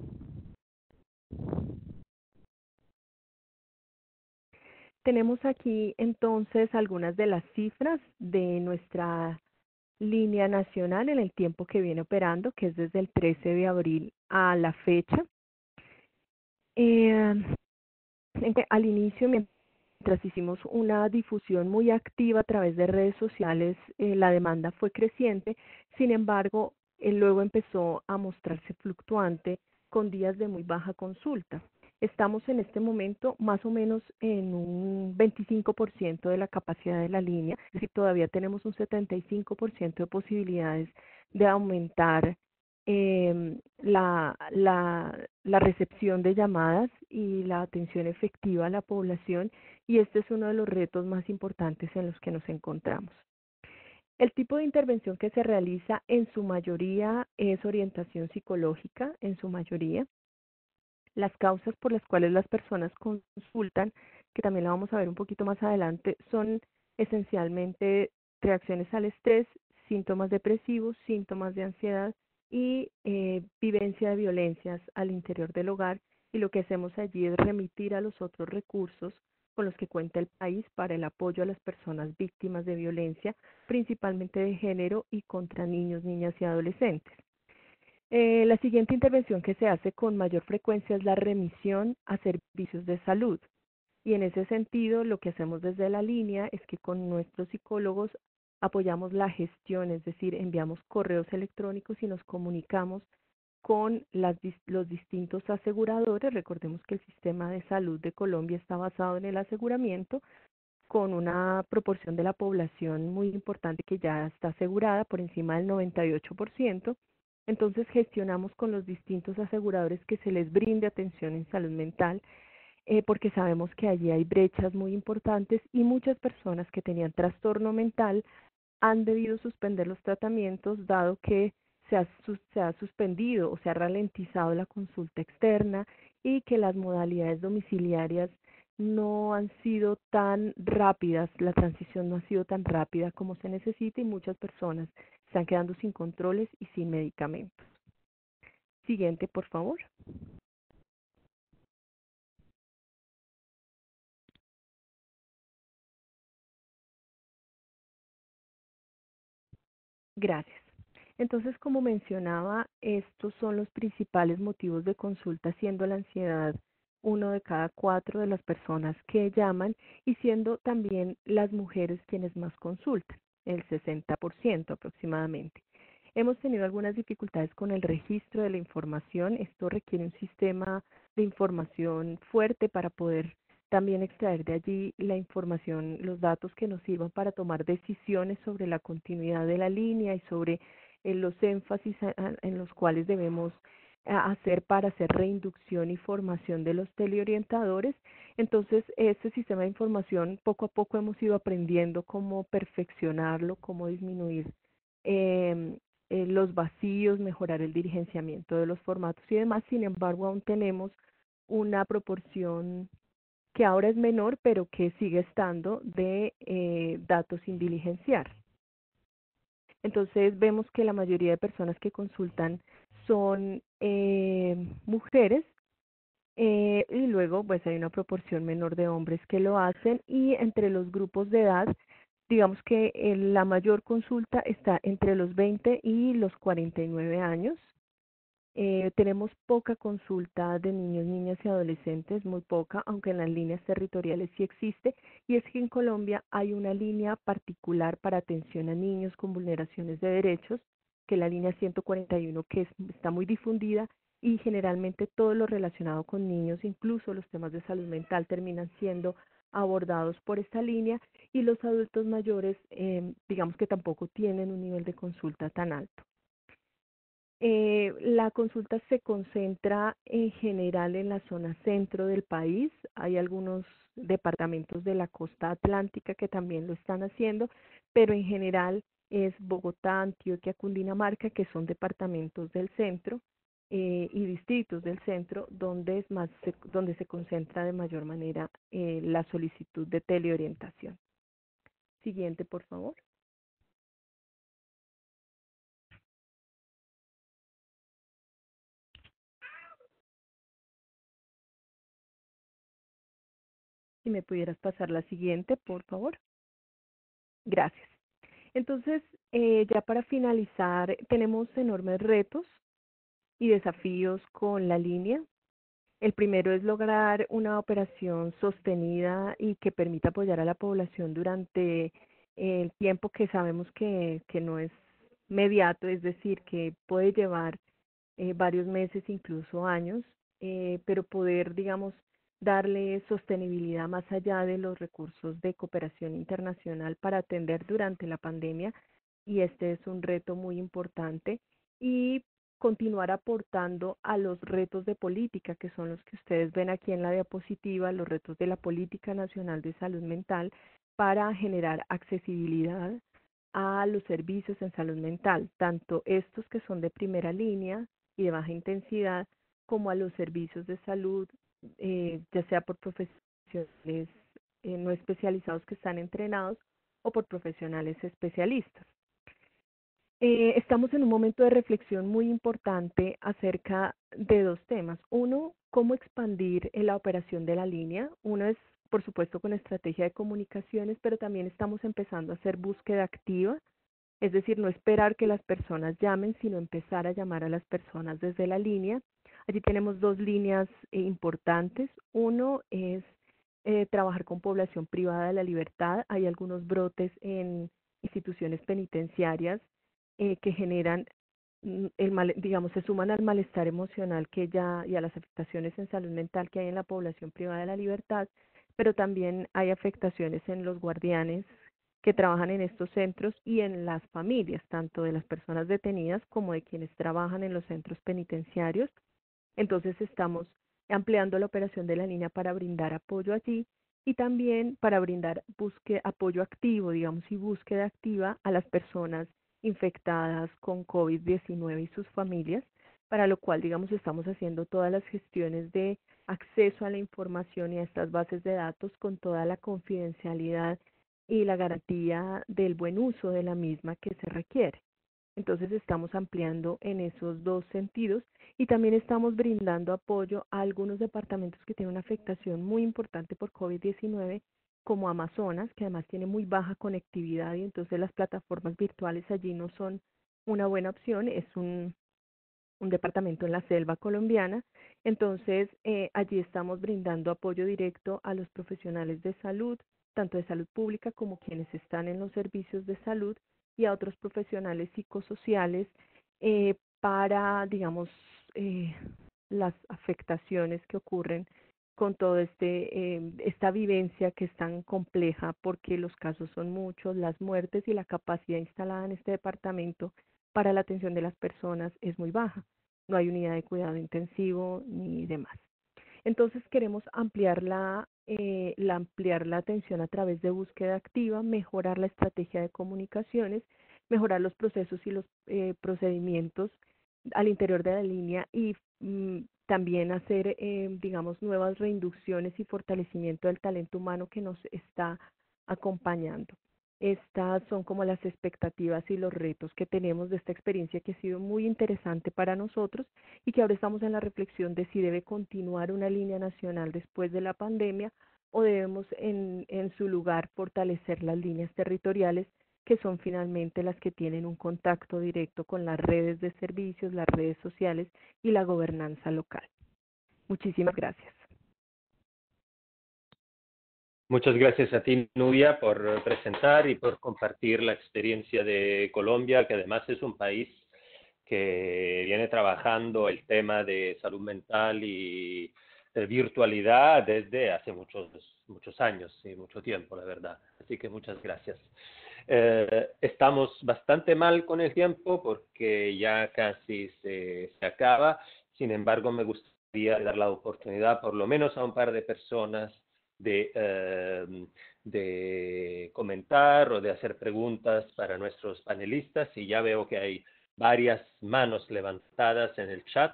Tenemos aquí entonces algunas de las cifras de nuestra línea nacional en el tiempo que viene operando, que es desde el 13 de abril a la fecha. Al inicio mientras hicimos una difusión muy activa a través de redes sociales, la demanda fue creciente. Sin embargo, luego empezó a mostrarse fluctuante con días de muy baja consulta. Estamos en este momento más o menos en un 25% de la capacidad de la línea, es decir, todavía tenemos un 75% de posibilidades de aumentar la recepción de llamadas y la atención efectiva a la población, y este es uno de los retos más importantes en los que nos encontramos. El tipo de intervención que se realiza en su mayoría es orientación psicológica, en su mayoría. Las causas por las cuales las personas consultan, que también la vamos a ver un poquito más adelante, son esencialmente reacciones al estrés, síntomas depresivos, síntomas de ansiedad y vivencia de violencias al interior del hogar. Y lo que hacemos allí es remitir a los otros recursos con los que cuenta el país para el apoyo a las personas víctimas de violencia, principalmente de género y contra niños, niñas y adolescentes. La siguiente intervención que se hace con mayor frecuencia es la remisión a servicios de salud. Y en ese sentido, lo que hacemos desde la línea es que con nuestros psicólogos apoyamos la gestión, es decir, enviamos correos electrónicos y nos comunicamos con los distintos aseguradores. Recordemos que el sistema de salud de Colombia está basado en el aseguramiento, con una proporción de la población muy importante que ya está asegurada por encima del 98%. Entonces gestionamos con los distintos aseguradores que se les brinde atención en salud mental, porque sabemos que allí hay brechas muy importantes y muchas personas que tenían trastorno mental han debido suspender los tratamientos dado que se ha suspendido o se ha ralentizado la consulta externa y que las modalidades domiciliarias no han sido tan rápidas, la transición no ha sido tan rápida como se necesita y muchas personas están quedando sin controles y sin medicamentos. Siguiente, por favor. Gracias. Entonces, como mencionaba, estos son los principales motivos de consulta, siendo la ansiedad 1 de cada 4 de las personas que llaman y siendo también las mujeres quienes más consultan, el 60% aproximadamente. Hemos tenido algunas dificultades con el registro de la información. Esto requiere un sistema de información fuerte para poder también extraer de allí la información, los datos que nos sirvan para tomar decisiones sobre la continuidad de la línea y sobre los énfasis en los cuales debemos hacer para hacer reinducción y formación de los teleorientadores. Entonces, este sistema de información poco a poco hemos ido aprendiendo cómo perfeccionarlo, cómo disminuir los vacíos, mejorar el dirigenciamiento de los formatos y demás. Sin embargo, aún tenemos una proporción que ahora es menor, pero que sigue estando de datos sin diligenciar. Entonces vemos que la mayoría de personas que consultan son mujeres y luego pues hay una proporción menor de hombres que lo hacen, y entre los grupos de edad, digamos que la mayor consulta está entre los 20 y los 49 años. Tenemos poca consulta de niños, niñas y adolescentes, muy poca, aunque en las líneas territoriales sí existe, y es que en Colombia hay una línea particular para atención a niños con vulneraciones de derechos, que es la línea 141, que está muy difundida, y generalmente todo lo relacionado con niños, incluso los temas de salud mental, terminan siendo abordados por esta línea, y los adultos mayores, digamos que tampoco tienen un nivel de consulta tan alto. La consulta se concentra en general en la zona centro del país. Hay algunos departamentos de la costa atlántica que también lo están haciendo, pero en general es Bogotá, Antioquia, Cundinamarca, que son departamentos del centro y distritos del centro donde donde se concentra de mayor manera la solicitud de teleorientación. Siguiente, por favor. Si me pudieras pasar la siguiente, por favor. Gracias. Entonces, ya para finalizar, tenemos enormes retos y desafíos con la línea. El primero es lograr una operación sostenida y que permita apoyar a la población durante el tiempo que sabemos que no es mediato, es decir, que puede llevar varios meses, incluso años, pero poder, digamos, darle sostenibilidad más allá de los recursos de cooperación internacional para atender durante la pandemia, y este es un reto muy importante, y continuar aportando a los retos de política, que son los que ustedes ven aquí en la diapositiva, los retos de la Política Nacional de Salud Mental, para generar accesibilidad a los servicios en salud mental, tanto estos que son de primera línea y de baja intensidad, como a los servicios de salud, ya sea por profesionales no especializados que están entrenados o por profesionales especialistas. Estamos en un momento de reflexión muy importante acerca de dos temas. Uno, cómo expandir la operación de la línea. Uno es, por supuesto, con estrategia de comunicaciones, pero también estamos empezando a hacer búsqueda activa, es decir, no esperar que las personas llamen, sino empezar a llamar a las personas desde la línea. Allí tenemos dos líneas importantes. Uno es trabajar con población privada de la libertad. Hay algunos brotes en instituciones penitenciarias que generan digamos, se suman al malestar emocional que ya y a las afectaciones en salud mental que hay en la población privada de la libertad, pero también hay afectaciones en los guardianes que trabajan en estos centros y en las familias, tanto de las personas detenidas como de quienes trabajan en los centros penitenciarios. Entonces estamos ampliando la operación de la línea para brindar apoyo allí y también para brindar apoyo activo, digamos, y búsqueda activa a las personas infectadas con COVID-19 y sus familias, para lo cual, digamos, estamos haciendo todas las gestiones de acceso a la información y a estas bases de datos con toda la confidencialidad y la garantía del buen uso de la misma que se requiere. Entonces estamos ampliando en esos dos sentidos y también estamos brindando apoyo a algunos departamentos que tienen una afectación muy importante por COVID-19, como Amazonas, que además tiene muy baja conectividad y entonces las plataformas virtuales allí no son una buena opción. Es un departamento en la selva colombiana. Entonces, allí estamos brindando apoyo directo a los profesionales de salud, tanto de salud pública como quienes están en los servicios de salud, y a otros profesionales psicosociales para, digamos, las afectaciones que ocurren con todo esta vivencia que es tan compleja, porque los casos son muchos, las muertes y la capacidad instalada en este departamento para la atención de las personas es muy baja. No hay unidad de cuidado intensivo ni demás. Entonces queremos ampliar ampliar la atención a través de búsqueda activa, mejorar la estrategia de comunicaciones, mejorar los procesos y los procedimientos al interior de la línea y también hacer, digamos, nuevas reinducciones y fortalecimiento del talento humano que nos está acompañando. Estas son como las expectativas y los retos que tenemos de esta experiencia, que ha sido muy interesante para nosotros y que ahora estamos en la reflexión de si debe continuar una línea nacional después de la pandemia o debemos en su lugar fortalecer las líneas territoriales, que son finalmente las que tienen un contacto directo con las redes de servicios, las redes sociales y la gobernanza local. Muchísimas gracias. Muchas gracias a ti, Nubia, por presentar y por compartir la experiencia de Colombia, que además es un país que viene trabajando el tema de salud mental y de virtualidad desde hace muchos años y mucho tiempo, la verdad. Así que muchas gracias. Estamos bastante mal con el tiempo porque ya casi se acaba. Sin embargo, me gustaría dar la oportunidad por lo menos a un par de personas de comentar o de hacer preguntas para nuestros panelistas, y ya veo que hay varias manos levantadas en el chat.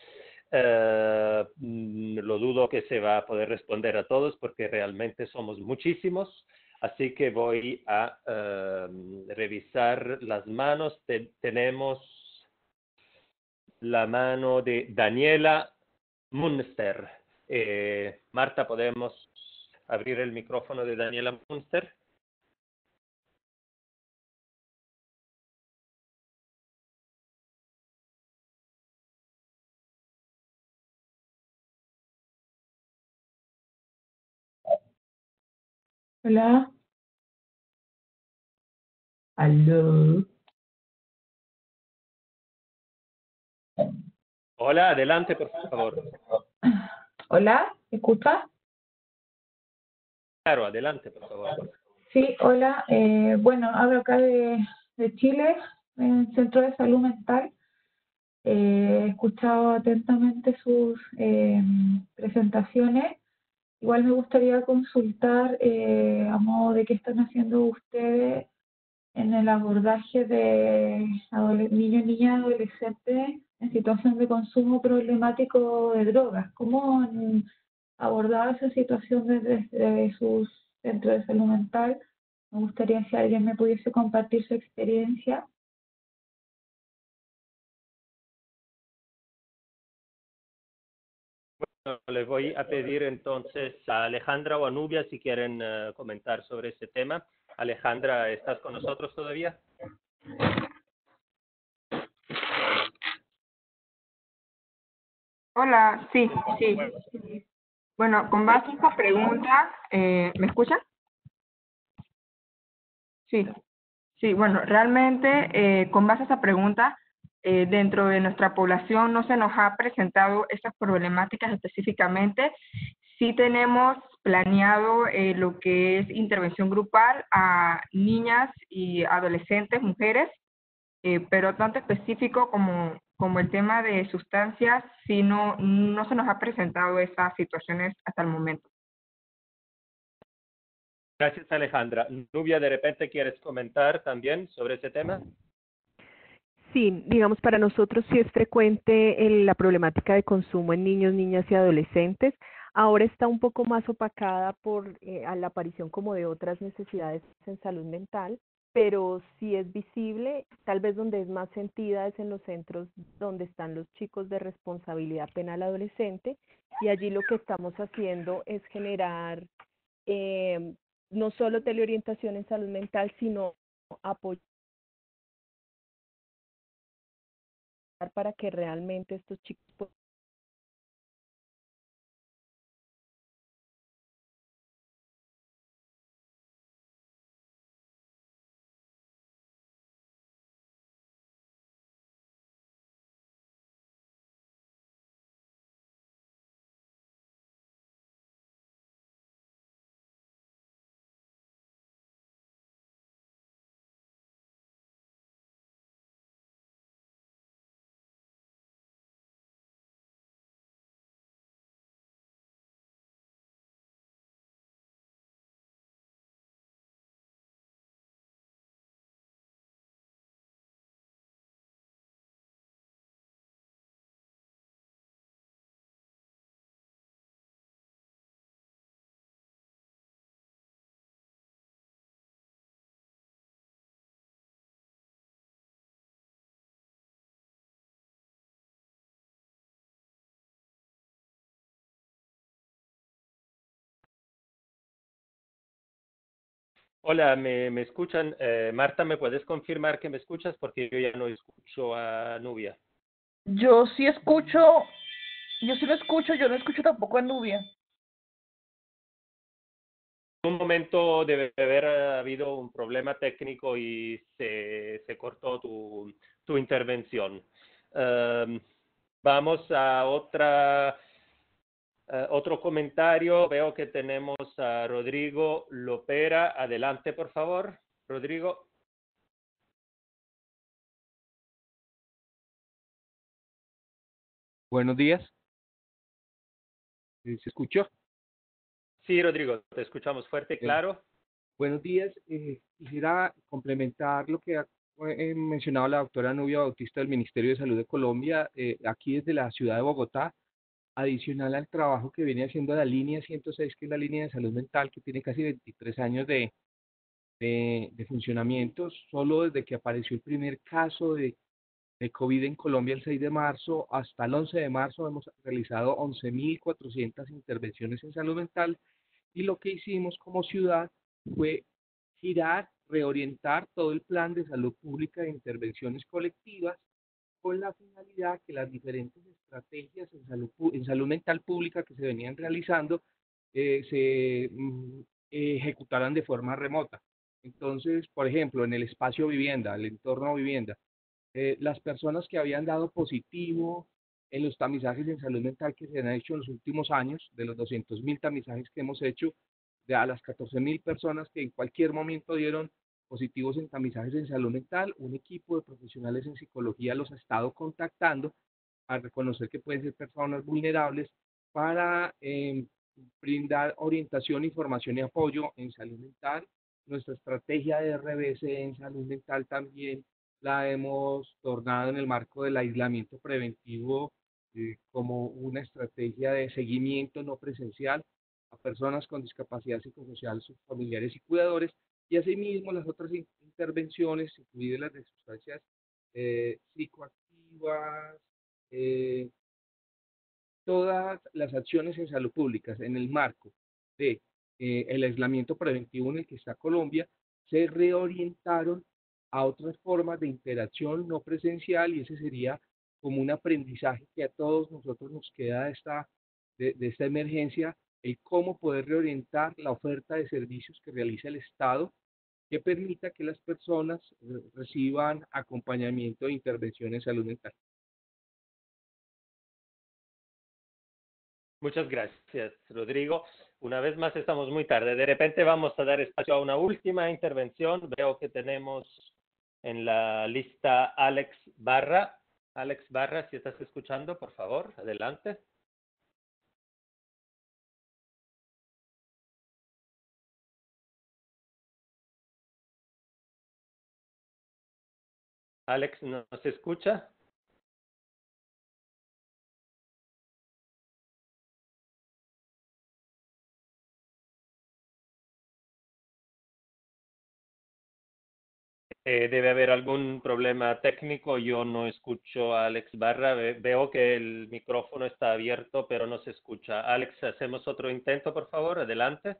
Lo dudo que se va a poder responder a todos porque realmente somos muchísimos, así que voy a revisar las manos. Tenemos la mano de Daniela Munster. Marta, ¿podemos abrir el micrófono de Daniela Munster? Hola. Aló. Hola, adelante, por favor. Hola, ¿me escuchas? Claro, adelante, por favor. Sí, hola. Bueno, hablo acá de Chile, en el Centro de Salud Mental. He escuchado atentamente sus presentaciones. Igual me gustaría consultar a modo de qué están haciendo ustedes en el abordaje de niños, niñas, adolescentes en situación de consumo problemático de drogas. ¿Cómo han abordado esa situación desde sus centros de salud mental? Me gustaría si alguien me pudiese compartir su experiencia. Bueno, les voy a pedir entonces a Alejandra o a Nubia si quieren comentar sobre este tema. Alejandra, ¿estás con nosotros todavía? Hola, sí, sí. Bueno, con base a esta pregunta, ¿me escuchan? Sí, sí, bueno, realmente con base a esa pregunta, dentro de nuestra población no se nos ha presentado estas problemáticas específicamente. Sí tenemos planeado lo que es intervención grupal a niñas y adolescentes, mujeres, pero tanto específico como el tema de sustancias, sí no se nos ha presentado esas situaciones hasta el momento. Gracias, Alejandra. Nubia, ¿de repente quieres comentar también sobre ese tema? Sí, digamos, para nosotros sí es frecuente la problemática de consumo en niños, niñas y adolescentes. Ahora está un poco más opacada por a la aparición como de otras necesidades en salud mental, pero sí es visible, tal vez donde es más sentida es en los centros donde están los chicos de responsabilidad penal adolescente, y allí lo que estamos haciendo es generar eh, no solo teleorientación en salud mental, sino apoyo para que realmente estos chicos. Hola, ¿me escuchan? Marta, ¿me puedes confirmar que me escuchas? Porque yo ya no escucho a Nubia. Yo sí escucho, yo sí lo escucho, yo no escucho tampoco a Nubia. En un momento debe haber habido un problema técnico y se cortó tu intervención. Um, Vamos a otro comentario. Veo que tenemos a Rodrigo Lopera. Adelante, por favor, Rodrigo. Buenos días. ¿Se escuchó? Sí, Rodrigo, te escuchamos fuerte y claro. Buenos días. Quisiera complementar lo que ha mencionado la doctora Nubia Bautista del Ministerio de Salud de Colombia, aquí desde la ciudad de Bogotá, adicional al trabajo que viene haciendo la línea 106, que es la línea de salud mental, que tiene casi 23 años de funcionamiento. Solo desde que apareció el primer caso de COVID en Colombia el 6 de marzo hasta el 11 de marzo hemos realizado 11.400 intervenciones en salud mental, y lo que hicimos como ciudad fue girar, reorientar todo el plan de salud pública de intervenciones colectivas con la finalidad que las diferentes estrategias en salud mental pública que se venían realizando se ejecutaran de forma remota. Entonces, por ejemplo, en el espacio vivienda, el entorno vivienda, las personas que habían dado positivo en los tamizajes en salud mental que se han hecho en los últimos años, de los 200.000 tamizajes que hemos hecho, de a las 14.000 personas que en cualquier momento dieron positivos en tamizajes en salud mental, un equipo de profesionales en psicología los ha estado contactando a reconocer que pueden ser personas vulnerables para brindar orientación, información y apoyo en salud mental. Nuestra estrategia de RBC en salud mental también la hemos tornado en el marco del aislamiento preventivo como una estrategia de seguimiento no presencial a personas con discapacidad psicosocial, sus familiares y cuidadores, y asimismo las otras intervenciones, incluidas las de sustancias psicoactivas, todas las acciones en salud pública en el marco de el aislamiento preventivo en el que está Colombia, se reorientaron a otras formas de interacción no presencial, y ese sería como un aprendizaje que a todos nosotros nos queda de esta emergencia, el cómo poder reorientar la oferta de servicios que realiza el Estado que permita que las personas reciban acompañamiento e intervención en salud mental. Muchas gracias, Rodrigo. Una vez más estamos muy tarde. De repente vamos a dar espacio a una última intervención. Veo que tenemos en la lista Alex Barra. Alex Barra, si estás escuchando, por favor, adelante. Alex, ¿nos escucha? Debe haber algún problema técnico. Yo no escucho a Alex Barra. Veo que el micrófono está abierto, pero no se escucha. Alex, hacemos otro intento, por favor. Adelante.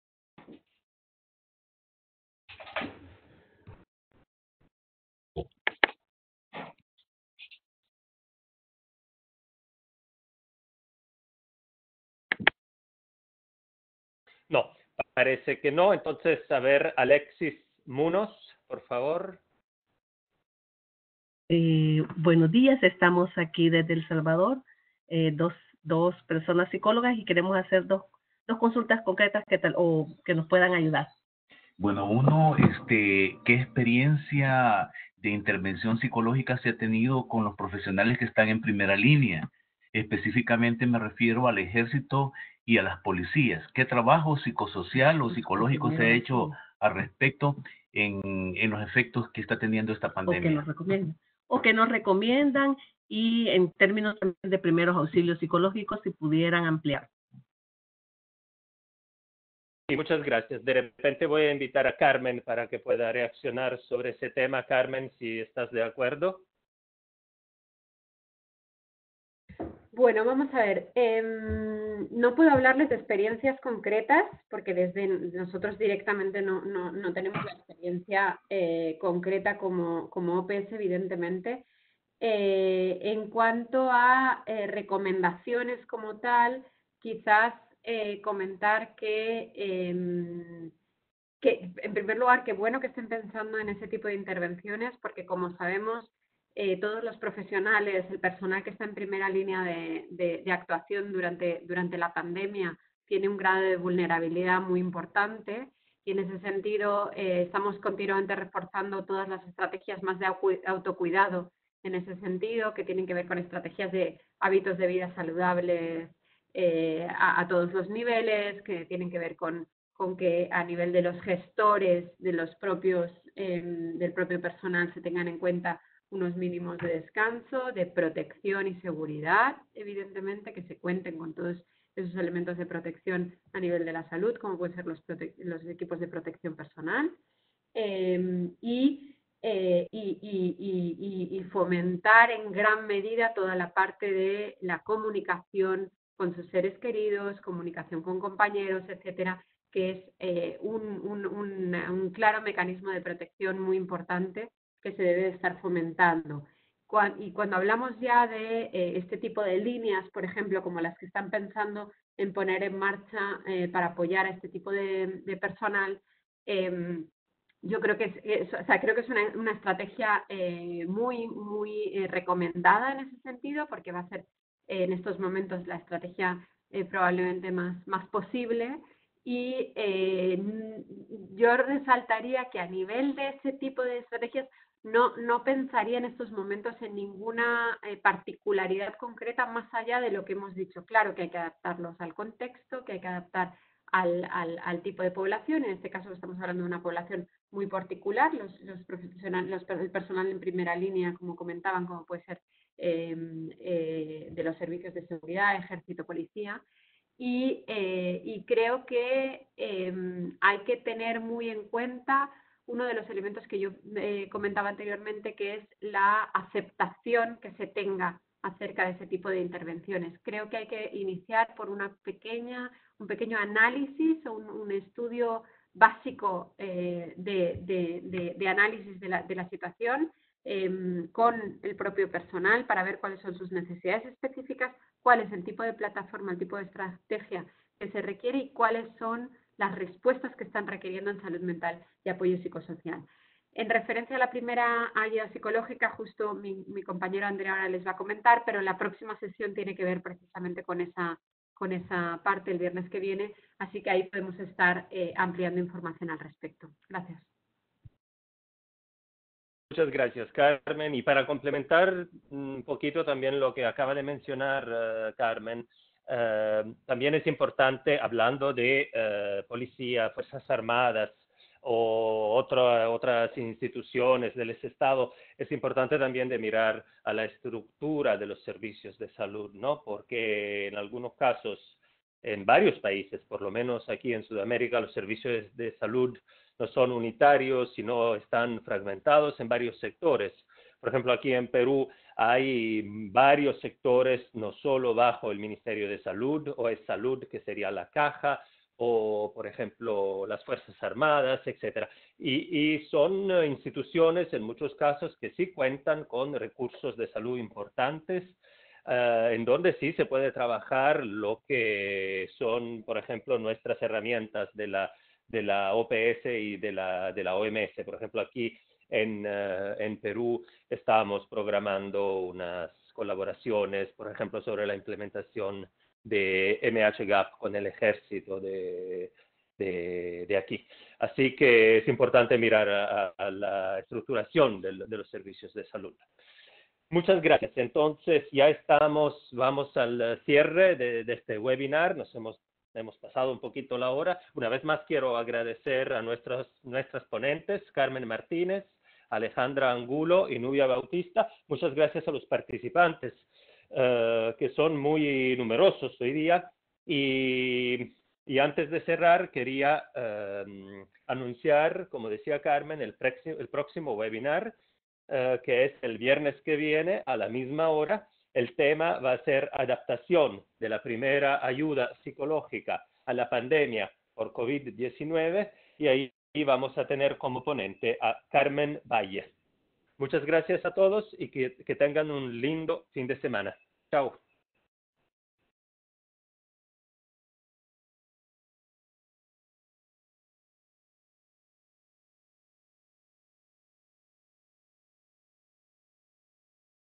No, parece que no. Entonces, a ver, Alexis Munoz, por favor. Buenos días, estamos aquí desde El Salvador, dos personas psicólogas, y queremos hacer dos consultas concretas que nos puedan ayudar. Bueno, uno, ¿qué experiencia de intervención psicológica se ha tenido con los profesionales que están en primera línea? Específicamente me refiero al ejército y a las policías. ¿Qué trabajo psicosocial o psicológico se ha hecho al respecto en los efectos que está teniendo esta pandemia? O que nos recomiendan, y en términos de primeros auxilios psicológicos, si pudieran ampliar. Sí, muchas gracias. De repente voy a invitar a Carmen para que pueda reaccionar sobre ese tema. Carmen, si estás de acuerdo. Bueno, vamos a ver. No puedo hablarles de experiencias concretas porque desde nosotros directamente no tenemos la experiencia concreta como OPS, evidentemente. En cuanto a recomendaciones como tal, quizás comentar que en primer lugar, qué bueno que estén pensando en ese tipo de intervenciones, porque como sabemos, todos los profesionales, el personal que está en primera línea de actuación durante la pandemia tiene un grado de vulnerabilidad muy importante, y en ese sentido estamos continuamente reforzando todas las estrategias más de autocuidado en ese sentido, que tienen que ver con estrategias de hábitos de vida saludables a todos los niveles, que tienen que ver con que a nivel de los gestores, de los propios, del propio personal, se tengan en cuenta unos mínimos de descanso, de protección y seguridad, evidentemente, que se cuenten con todos esos elementos de protección a nivel de la salud, como pueden ser los equipos de protección personal, y fomentar en gran medida toda la parte de la comunicación con sus seres queridos, comunicación con compañeros, etcétera, que es un claro mecanismo de protección muy importante que se debe de estar fomentando. Y cuando hablamos ya de este tipo de líneas, por ejemplo, como las que están pensando poner en marcha para apoyar a este tipo de personal. Yo creo que creo que es una estrategia muy recomendada en ese sentido, porque va a ser en estos momentos la estrategia probablemente más posible. Y yo resaltaría que a nivel de ese tipo de estrategias no pensaría en estos momentos en ninguna particularidad concreta más allá de lo que hemos dicho. Claro que hay que adaptarlos al contexto, que hay que adaptar al tipo de población. En este caso estamos hablando de una población muy particular, los profesionales, el personal en primera línea, como comentaban, como puede ser de los servicios de seguridad, ejército, policía. Y creo que hay que tener muy en cuenta uno de los elementos que yo comentaba anteriormente, que es la aceptación que se tenga acerca de ese tipo de intervenciones. Creo que hay que iniciar por un pequeño análisis o un estudio básico de análisis de la situación con el propio personal para ver cuáles son sus necesidades específicas, cuál es el tipo de plataforma, el tipo de estrategia que se requiere y cuáles son las respuestas que están requiriendo en salud mental y apoyo psicosocial. En referencia a la primera ayuda psicológica, justo mi compañero Andrea ahora les va a comentar, pero la próxima sesión tiene que ver precisamente con esa parte el viernes que viene, así que ahí podemos estar ampliando información al respecto. Gracias. Muchas gracias, Carmen. Y para complementar un poquito también lo que acaba de mencionar Carmen, también es importante, hablando de policía, Fuerzas Armadas o otras instituciones del Estado, es importante también de mirar a la estructura de los servicios de salud, ¿no? Porque en algunos casos, en varios países, por lo menos aquí en Sudamérica, los servicios de salud no son unitarios, sino están fragmentados en varios sectores. Por ejemplo, aquí en Perú hay varios sectores, no solo bajo el Ministerio de Salud, o es Salud, que sería la caja, o, por ejemplo, las Fuerzas Armadas, etc. Y son instituciones, en muchos casos, que sí cuentan con recursos de salud importantes, en donde sí se puede trabajar lo que son, por ejemplo, nuestras herramientas de la OPS y de la OMS. Por ejemplo, aquí en Perú estamos programando unas colaboraciones, por ejemplo, sobre la implementación de MHGAP con el ejército de aquí. Así que es importante mirar a la estructuración de los servicios de salud. Muchas gracias. Entonces, ya vamos al cierre de este webinar. Hemos pasado un poquito la hora. Una vez más quiero agradecer a nuestras ponentes, Carmen Martínez, Alejandra Angulo y Nubia Bautista. Muchas gracias a los participantes, que son muy numerosos hoy día. Y antes de cerrar, quería anunciar, como decía Carmen, el próximo webinar, que es el viernes que viene a la misma hora. El tema va a ser adaptación de la primera ayuda psicológica a la pandemia por COVID-19, y ahí vamos a tener como ponente a Carmen Valle. Muchas gracias a todos y que tengan un lindo fin de semana. Chao.